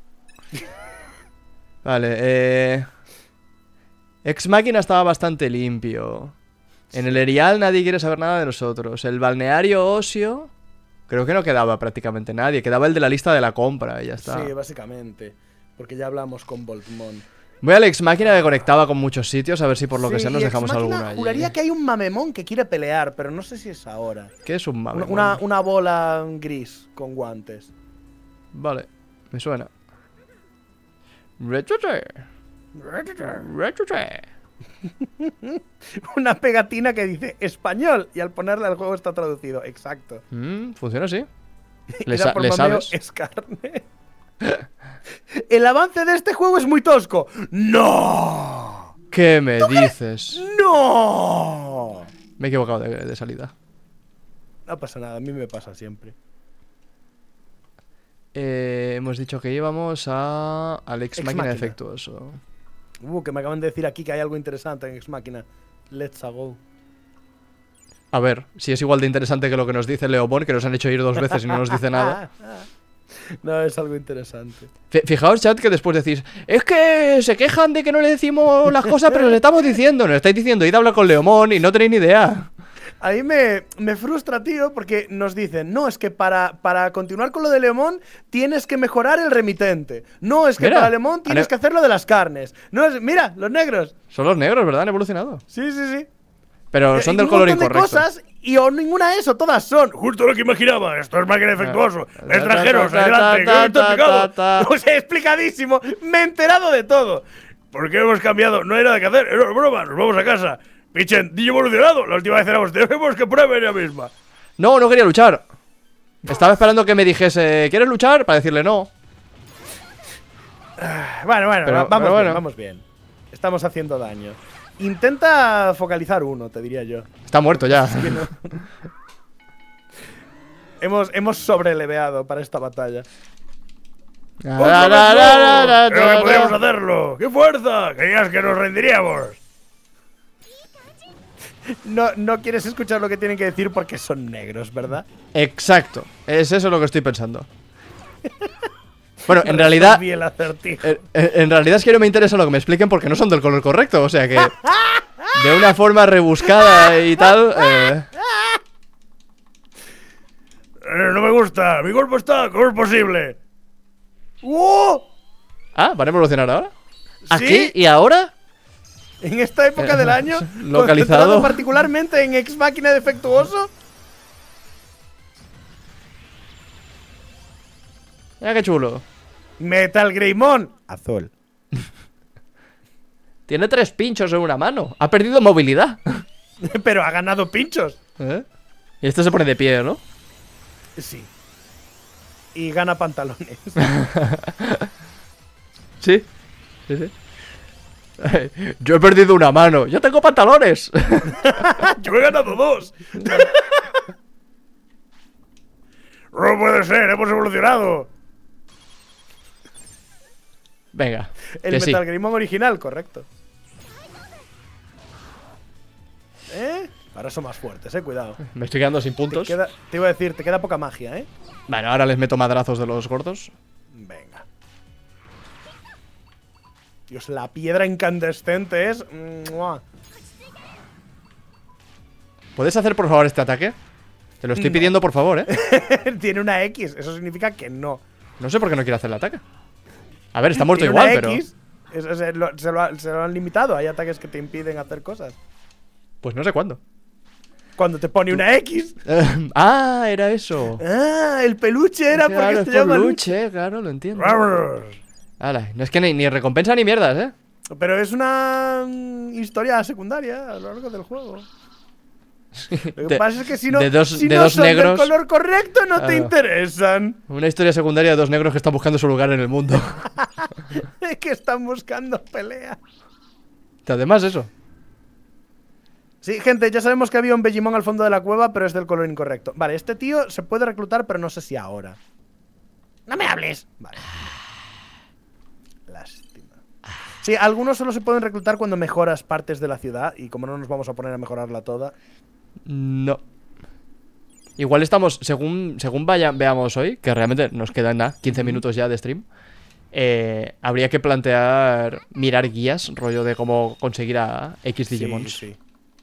Vale, Ex Machina estaba bastante limpio. En el Erial nadie quiere saber nada de nosotros. El balneario Osio, creo que no quedaba prácticamente nadie. Quedaba el de la lista de la compra y ya está. Sí, básicamente. Porque ya hablamos con Voltmon. Voy al Ex Machina que conectaba con muchos sitios a ver si por lo que sea nos Ex dejamos Machina alguna allí. Juraría que hay un mamemón que quiere pelear, pero no sé si es ahora. ¿Qué es un mame? Una bola gris con guantes. Vale, me suena. Una pegatina que dice español y al ponerle al juego está traducido. Exacto. Funciona así. Era por le mameo, sabes. es carne. El avance de este juego es muy tosco. ¡No! ¿Qué me dices? ¡No! Me he equivocado de salida. No pasa nada, a mí me pasa siempre. Hemos dicho que íbamos al Ex Ex Machina Machina. defectuoso. Que me acaban de decir aquí que hay algo interesante en Ex Machina. Let's go. A ver, si es igual de interesante que lo que nos dice Leomón, que nos han hecho ir 2 veces y no nos dice nada. No, es algo interesante. Fijaos, chat, que después decís, es que se quejan de que no le decimos las cosas, pero les estamos diciendo. Nos estáis diciendo, id a hablar con Leomón y no tenéis ni idea. A mí me frustra, tío, porque nos dicen, no, es que para continuar con lo de Leomón tienes que mejorar el remitente. No, es que Mira, para Leomón tienes que hacer lo de las carnes. No, mira, los negros. Son los negros, ¿verdad? Han evolucionado. Sí, sí, sí. Pero son del color Un montón de incorrecto. cosas y o ninguna de eso, todas son. Justo lo que imaginaba. Esto es máquina defectuoso. Extranjeros, adelante. ¿Qué he explicado? Os he explicadísimo. Me he enterado de todo. ¿Por qué hemos cambiado? No hay nada que hacer. Era broma. Nos vamos a casa. Pichen, DJ evolucionado. La última vez éramos. Debemos que pruebe ella misma. No, no quería luchar. Estaba esperando que me dijese, ¿quieres luchar? Para decirle no. Bueno, Pero vamos bueno. bien, vamos bien. Estamos haciendo daño. Intenta focalizar uno, te diría yo. Está muerto ya. Hemos sobreleveado para esta batalla. ¡Creo que podíamos hacerlo! ¡Qué fuerza! Creías que nos rendiríamos. No quieres escuchar lo que tienen que decir porque son negros, ¿verdad? Exacto. Es eso lo que estoy pensando. Bueno, en realidad. Bien el acertijo. En realidad es que no me interesa lo que me expliquen porque no son del color correcto. O sea que. De una forma rebuscada y tal. No me gusta. Mi cuerpo está. ¿Cómo es posible? ¡Oh! Ah, ¿van a evolucionar ahora? ¿Aquí Sí. y ahora? En esta época del año, Localizado. concentrado particularmente en Ex Máquina Defectuoso. Mira qué chulo. Metal Greymon. Azul. Tiene 3 pinchos en una mano. Ha perdido movilidad. Pero ha ganado pinchos. ¿Eh? Y este se pone de pie, ¿no? Sí. Y gana pantalones. Sí. Sí, sí. Yo he perdido una mano. Yo tengo pantalones. ¡Yo he ganado 2! ¡No puede ser! ¡Hemos evolucionado! Venga. El que sí. Metal Greymon original, correcto. Ahora son más fuertes, cuidado. Me estoy quedando sin puntos. Te iba a decir, te queda poca magia, ¿eh? Bueno, ahora les meto madrazos de los gordos. Venga. Dios, la piedra incandescente es... ¡mua! ¿Puedes hacer por favor este ataque? Te lo estoy pidiendo por favor, ¿eh? Tiene una X, eso significa que no. No sé por qué no quiere hacer el ataque. A ver, está muerto Tiene igual, una pero... X, se lo han limitado. Hay ataques que te impiden hacer cosas. Pues no sé cuándo. Cuando te pone una X. Ah, era eso. Ah, el peluche era Claro, porque es se llama peluche, claro, lo entiendo. ¡Vámonos! Ala, no es que ni recompensa ni mierdas, ¿eh? Pero es una historia secundaria a lo largo del juego. Lo que pasa es que si no, de dos si de no dos son negros. del color correcto no te Ah. interesan. Una historia secundaria de 2 negros que están buscando su lugar en el mundo. Que están buscando pelea. Además, eso. Sí, gente, ya sabemos que había un Vegemon al fondo de la cueva, pero es del color incorrecto. Vale, este tío se puede reclutar, pero no sé si ahora. ¡No me hables! Vale. Lástima. Sí, algunos solo se pueden reclutar cuando mejoras partes de la ciudad. Y como no nos vamos a poner a mejorarla toda. No. Igual estamos, según veamos hoy, que realmente nos quedan nada, 15 minutos ya de stream. Habría que plantear, mirar guías, rollo de cómo conseguir a X Digimons. Sí.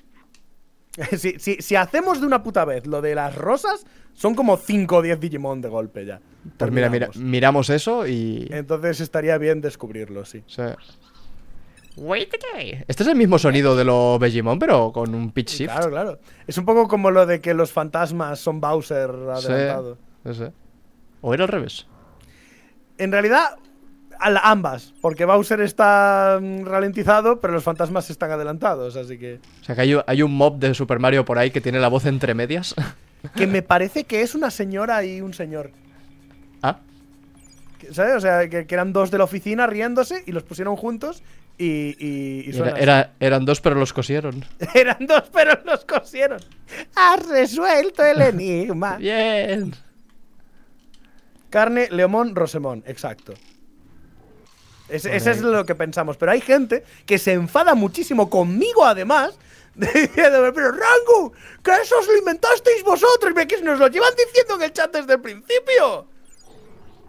Si hacemos de una puta vez lo de las rosas, son como 5 o 10 Digimon de golpe ya. Pues mira, Terminamos. miramos eso y... Entonces estaría bien descubrirlo, sí. Sí. Este es el mismo sonido de los Vegemon, pero con un pitch shift. Claro, claro. Es un poco como lo de que los fantasmas son Bowser adelantado. Sí. ¿O era al revés? En realidad, ambas. Porque Bowser está ralentizado, pero los fantasmas están adelantados, así que... O sea, que hay un mob de Super Mario por ahí que tiene la voz entre medias. Que me parece que es una señora y un señor. Ah, ¿Sabes? O sea, que eran 2 de la oficina riéndose y los pusieron juntos y suena así. eran 2 pero los cosieron. Eran 2, pero los cosieron. Has resuelto el enigma. Bien. Carne, Leomón, Rosemón. Exacto. Ese es lo que pensamos. Pero hay gente que se enfada muchísimo conmigo, además. Diciéndome, pero Rangu, que eso os lo inventasteis vosotros. Y que nos lo llevan diciendo en el chat desde el principio.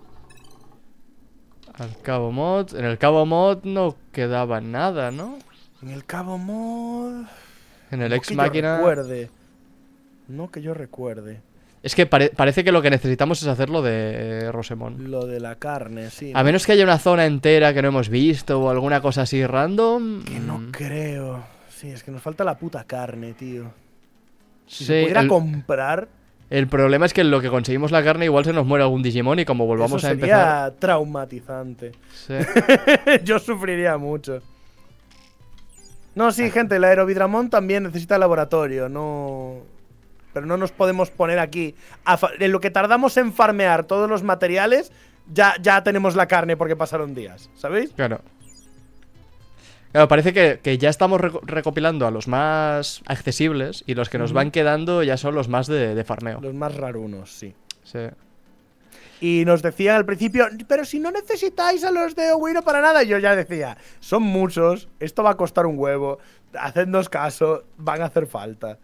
Al Cabo Mod. En el Cabo Mod no quedaba nada, ¿no? En el Cabo Mod. En el No Ex que yo Máquina. recuerde. No que yo recuerde. Es que parece que lo que necesitamos es hacer lo de Rosemont. Lo de la carne, sí. A menos que haya una zona entera que no hemos visto o alguna cosa así random. Que no creo. Sí, es que nos falta la puta carne, tío. Si Sí, se pudiera comprar. el problema es que en lo que conseguimos la carne igual se nos muere algún Digimon y como volvamos Eso a sería empezar. traumatizante. Sí. Yo sufriría mucho. No, sí, gente, el Aerovidramón también necesita laboratorio, no. Pero no nos podemos poner aquí. En lo que tardamos en farmear todos los materiales, ya tenemos la carne porque pasaron días, ¿sabéis? Claro. Claro, parece que ya estamos recopilando a los más accesibles y los que nos van quedando ya son los más de farmeo. Los más rarunos, sí. Sí. Y nos decían al principio, pero si no necesitáis a los de Owino para nada. Y yo ya decía, son muchos, esto va a costar un huevo, hacednos caso, van a hacer falta.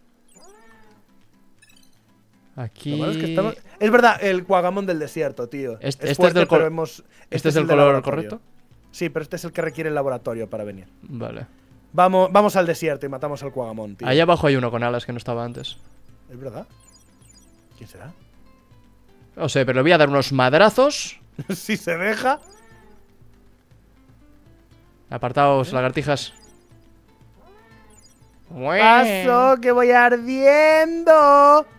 Aquí. Lo malo es que estamos. Es verdad, el Quagamon del desierto, tío. Este es fuerte, es del pero hemos. ¿Este es el de color laboratorio. correcto? Sí, pero este es el que requiere el laboratorio para venir. Vale. Vamos al desierto y matamos al Quagamon, tío. Ahí abajo hay uno con alas que no estaba antes. ¿Es verdad? ¿Quién será? No sé, pero le voy a dar unos madrazos. Si se deja. Apartaos, lagartijas. ¡Paso, que voy ardiendo!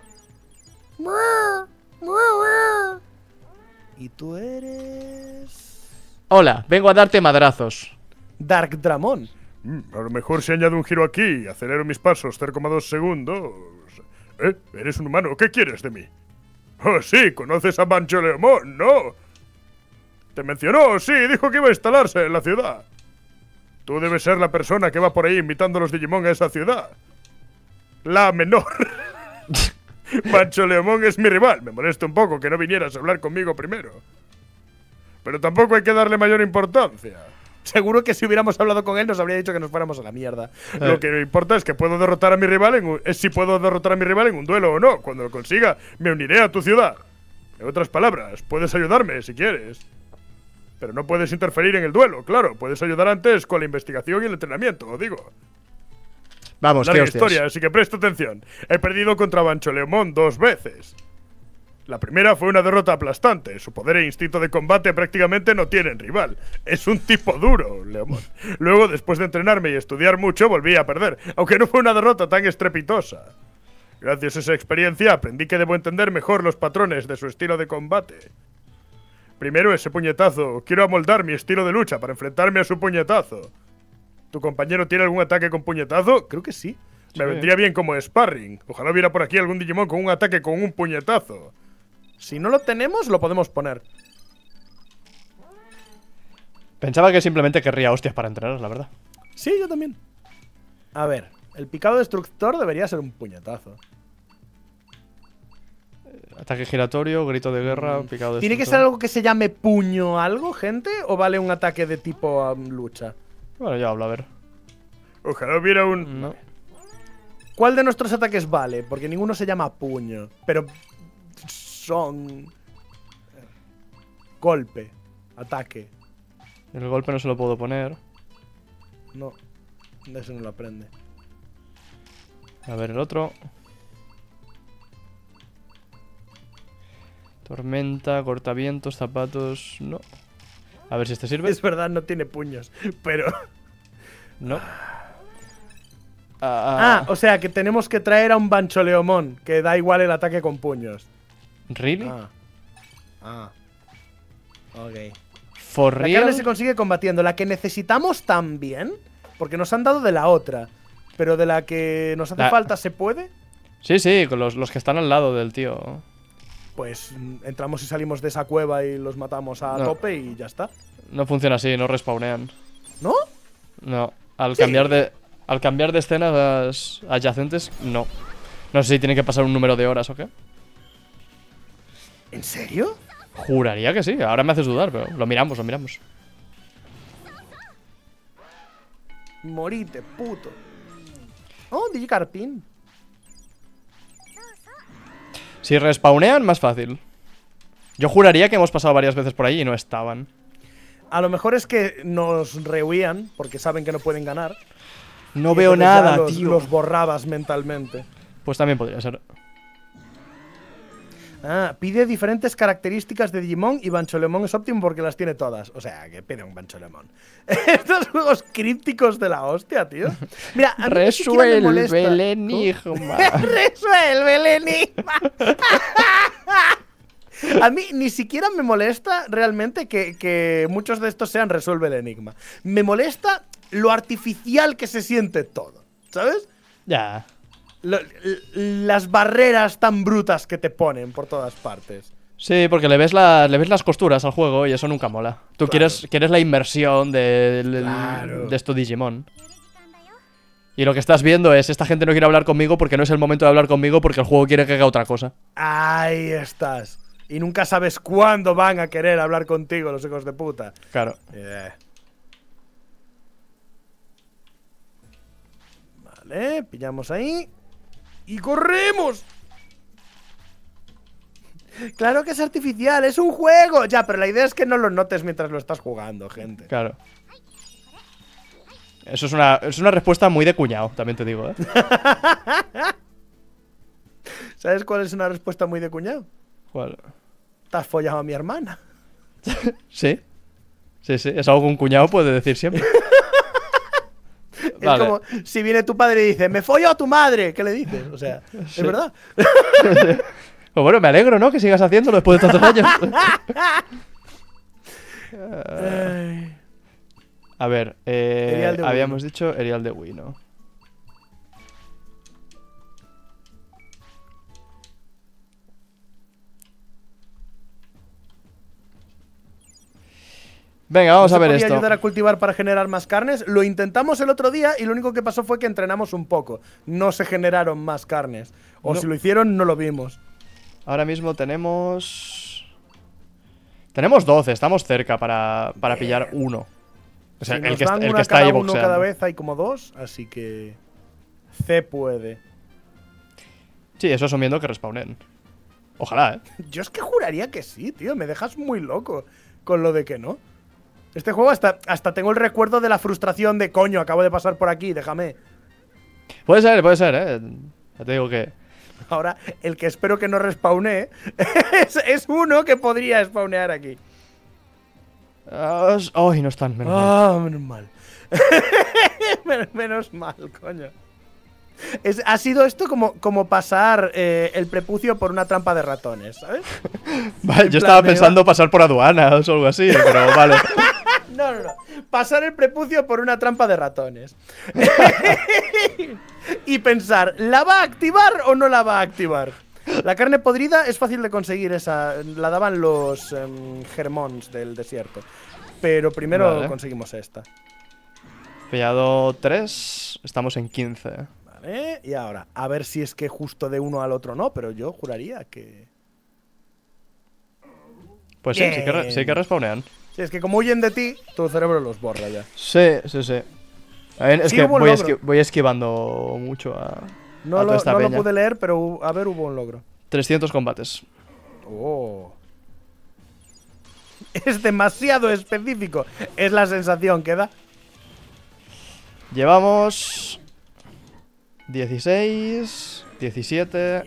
¿Y tú eres...? Hola, vengo a darte madrazos. Dark Dramon. A lo mejor si añado un giro aquí, acelero mis pasos 0,2 segundos. Eres un humano, ¿qué quieres de mí? Oh, sí, conoces a Bancho Leomón, ¿no? Te mencionó, sí, dijo que iba a instalarse en la ciudad. Tú debes ser la persona que va por ahí invitando a los Digimon a esa ciudad. La menor. Bancho Leomón es mi rival. Me molesta un poco que no vinieras a hablar conmigo primero. Pero tampoco hay que darle mayor importancia. Seguro que si hubiéramos hablado con él nos habría dicho que nos fuéramos a la mierda. Lo que importa es que puedo derrotar a mi rival es si puedo derrotar a mi rival en un duelo o no. Cuando lo consiga, me uniré a tu ciudad. En otras palabras, puedes ayudarme si quieres. Pero no puedes interferir en el duelo, claro. Puedes ayudar antes con la investigación y el entrenamiento, os digo. Vamos, qué Larga hostias. historia, así que presta atención. He perdido contra Bancho Leomón 2 veces. La primera fue una derrota aplastante. Su poder e instinto de combate prácticamente no tienen rival. Es un tipo duro, Leomón. Luego, después de entrenarme y estudiar mucho, volví a perder, aunque no fue una derrota tan estrepitosa. Gracias a esa experiencia aprendí que debo entender mejor los patrones de su estilo de combate. Primero ese puñetazo. Quiero amoldar mi estilo de lucha para enfrentarme a su puñetazo. ¿Tu compañero tiene algún ataque con puñetazo? Creo que sí. Me vendría bien como sparring. Ojalá hubiera por aquí algún Digimon con un ataque con un puñetazo. Si no lo tenemos, lo podemos poner. Pensaba que simplemente querría hostias para entrenar, la verdad. Sí, yo también. A ver, el picado destructor debería ser un puñetazo. Ataque giratorio, grito de guerra, picado de ¿Tiene que ser algo que se llame puño algo, gente? ¿O vale un ataque de tipo lucha? Bueno, ya hablo, a ver. Ojalá hubiera un... No. ¿Cuál de nuestros ataques vale? Porque ninguno se llama puño. Pero son... golpe. Ataque. El golpe no se lo puedo poner. No. Ese no lo aprende. A ver el otro. Tormenta, cortavientos, zapatos. No. A ver si este sirve. Es verdad, no tiene puños. Pero... No. o sea que tenemos que traer a un Bancholeomon, que da igual el ataque con puños. ¿Really? Ok. ¿For La carne real? se consigue combatiendo. La que necesitamos también, porque nos han dado de la otra, pero de la que nos hace falta, ¿se puede? Sí, sí, con los que están al lado del tío. Pues entramos y salimos de esa cueva y los matamos a tope y ya está. No funciona así, no respawnean. ¿No? No. Al cambiar de escenas adyacentes, no. No sé si tiene que pasar un número de horas o qué. ¿En serio? Juraría que sí, ahora me haces dudar, pero lo miramos, lo miramos. Morite, puto. Oh, Digikarpin. Si respawnean, más fácil. Yo juraría que hemos pasado varias veces por ahí y no estaban. A lo mejor es que nos rehuían porque saben que no pueden ganar. No y veo entonces ya nada, tío. Los borrabas mentalmente. Pues también podría ser. Ah, pide diferentes características de Digimon y Bancholemon es óptimo porque las tiene todas. O sea, que pide un Bancholemon. Estos juegos crípticos de la hostia, tío. Mira, a mí Resuelve el enigma. Resuelve el enigma. A mí ni siquiera me molesta realmente que muchos de estos sean resuelve el enigma. Me molesta lo artificial que se siente todo, ¿sabes? Ya. Las barreras tan brutas que te ponen por todas partes. Sí, porque le ves las costuras al juego y eso nunca mola. Tú quieres la inmersión de esto Digimon. Y lo que estás viendo es, esta gente no quiere hablar conmigo porque no es el momento de hablar conmigo porque el juego quiere que haga otra cosa. Ahí estás. Y nunca sabes cuándo van a querer hablar contigo los hijos de puta. Claro. Vale, pillamos ahí. ¡Y corremos! Claro que es artificial, es un juego. Ya, pero la idea es que no lo notes mientras lo estás jugando, gente. Claro. Eso es una respuesta muy de cuñado, también te digo, ¿eh? ¿Sabes cuál es una respuesta muy de cuñado? ¿Cuál? Te has follado a mi hermana. Sí. Sí, sí. Es algo que un cuñado puede decir siempre. Es como si viene tu padre y dice, me follo a tu madre. ¿Qué le dices? O sea, sí. es verdad. Pues bueno, me alegro, ¿no? Que sigas haciéndolo después de tantos años. A ver, habíamos dicho Erial de Wii, ¿no? Venga, vamos a ver esto. Ayudar a cultivar para generar más carnes. Lo intentamos el otro día y lo único que pasó fue que entrenamos un poco. No se generaron más carnes. O no. Si lo hicieron, no lo vimos. Ahora mismo tenemos 12, estamos cerca para pillar uno. O sea, si el nos que dan está uno ahí uno boxeando. cada vez hay como 2, así que C puede. Sí, eso asumiendo que respawnen. Ojalá, ¿eh? Yo es que juraría que sí, tío. Me dejas muy loco con lo de que no. Este juego hasta tengo el recuerdo de la frustración de coño, acabo de pasar por aquí, déjame. Puede ser, ¿eh? Ya te digo que... Ahora, el que espero que no respawnee es uno que podría spawnear aquí. Ay, no están, menos mal. Menos mal. menos mal, coño. Ha sido esto como pasar el prepucio por una trampa de ratones, ¿sabes? Vale, yo estaba pensando pasar por aduanas o algo así, pero vale. No. Pasar el prepucio por una trampa de ratones. Y pensar, ¿la va a activar o no la va a activar? La carne podrida es fácil de conseguir, esa. La daban los germons del desierto. Pero primero conseguimos esta. Pillado 3, estamos en 15. Vale, y ahora, a ver si es que justo de uno al otro no, pero yo juraría que... Pues sí, sí que respawnean. Sí, es que como huyen de ti, tu cerebro los borra ya. Sí. A ver, es Sí, que voy esquivando mucho a No toda esta lo peña. pude leer, pero a ver, hubo un logro. 300 combates. Oh. Es demasiado específico. Es la sensación que da. Llevamos 16, 17.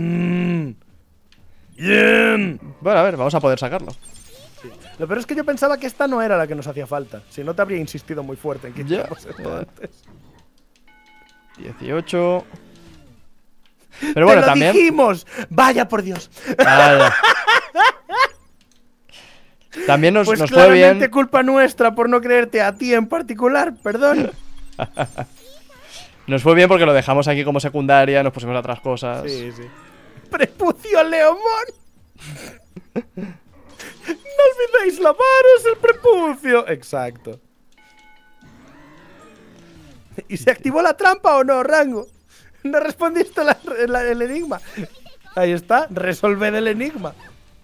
Bien. Bueno, a ver, vamos a poder sacarlo. Lo peor es que yo pensaba que esta no era la que nos hacía falta. Si no, te habría insistido muy fuerte en que Ya. hiciéramos esto antes. 18. Pero bueno, ¡Te lo también. dijimos! ¡Vaya por Dios! Vaya. También nos Pues fue claramente bien. culpa nuestra por no creerte a ti en particular, perdón. Nos fue bien porque lo dejamos aquí como secundaria, nos pusimos a otras cosas. Sí. Prepucio Leomón. No olvidéis lavaros el prepucio. Exacto. ¿Y se activó la trampa o no, Rango? No respondiste el enigma. Ahí está, resolved el enigma.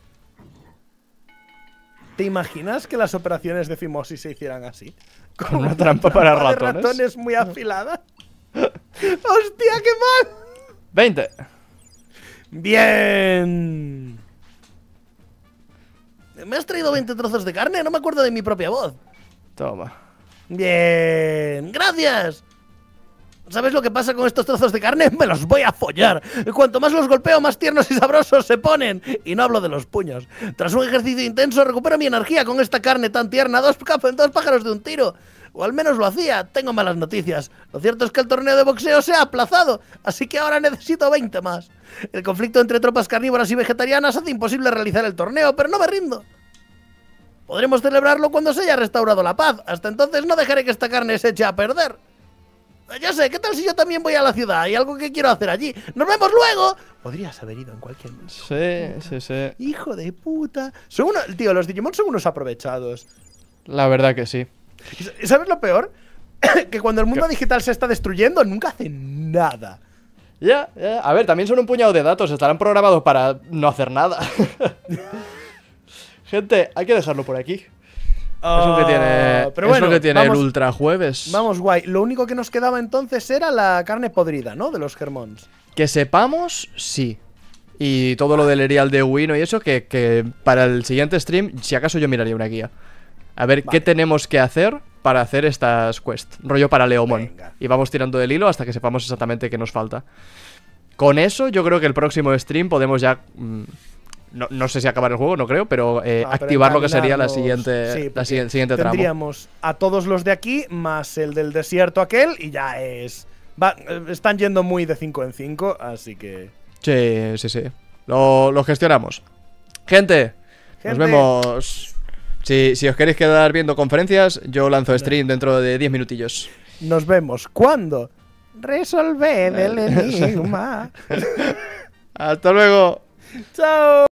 ¿Te imaginas que las operaciones de fimosis se hicieran así? Con una trampa para de ratones. ratones muy afilada. ¡Hostia, qué mal! 20. Bien. ¿Me has traído 20 trozos de carne? No me acuerdo de mi propia voz. Toma. Bien, gracias. ¿Sabes lo que pasa con estos trozos de carne? Me los voy a follar. Cuanto más los golpeo, más tiernos y sabrosos se ponen. Y no hablo de los puños. Tras un ejercicio intenso, recupero mi energía con esta carne tan tierna. Dos pájaros de un tiro. O al menos lo hacía. Tengo malas noticias. Lo cierto es que el torneo de boxeo se ha aplazado. Así que ahora necesito 20 más. El conflicto entre tropas carnívoras y vegetarianas hace imposible realizar el torneo, pero no me rindo. Podremos celebrarlo cuando se haya restaurado la paz. Hasta entonces no dejaré que esta carne se eche a perder. Ya sé, ¿qué tal si yo también voy a la ciudad? Hay algo que quiero hacer allí. ¡Nos vemos luego! Podrías haber ido en cualquier momento. Sí. Hijo de puta. Tío, los Digimon son unos aprovechados. La verdad que sí. ¿Sabes lo peor? Que cuando el mundo digital se está destruyendo, nunca hacen nada. Ya. A ver, también son un puñado de datos. Estarán programados para no hacer nada. Gente, hay que dejarlo por aquí. Pero bueno, es lo que tiene vamos, el Ultra Jueves. Vamos, guay. Lo único que nos quedaba entonces era la carne podrida, ¿no? De los Germons. Que sepamos, sí. Y todo lo del Erial de Wino y eso, que para el siguiente stream, si acaso yo miraría una guía. A ver qué tenemos que hacer para hacer estas quests. Rollo para Leomon. Venga. Y vamos tirando del hilo hasta que sepamos exactamente qué nos falta. Con eso, yo creo que el próximo stream podemos ya... No sé si acabar el juego, no creo, pero activar lo que sería la siguiente, sí, siguiente tramo. Tendríamos a todos los de aquí, más el del desierto aquel, y ya es... están yendo muy de 5 en 5, así que... Sí. Lo gestionamos. Gente, nos vemos. Si os queréis quedar viendo conferencias, yo lanzo stream dentro de 10 minutillos. Nos vemos. ¿Cuándo? Resolved el enigma. Hasta luego. Chao.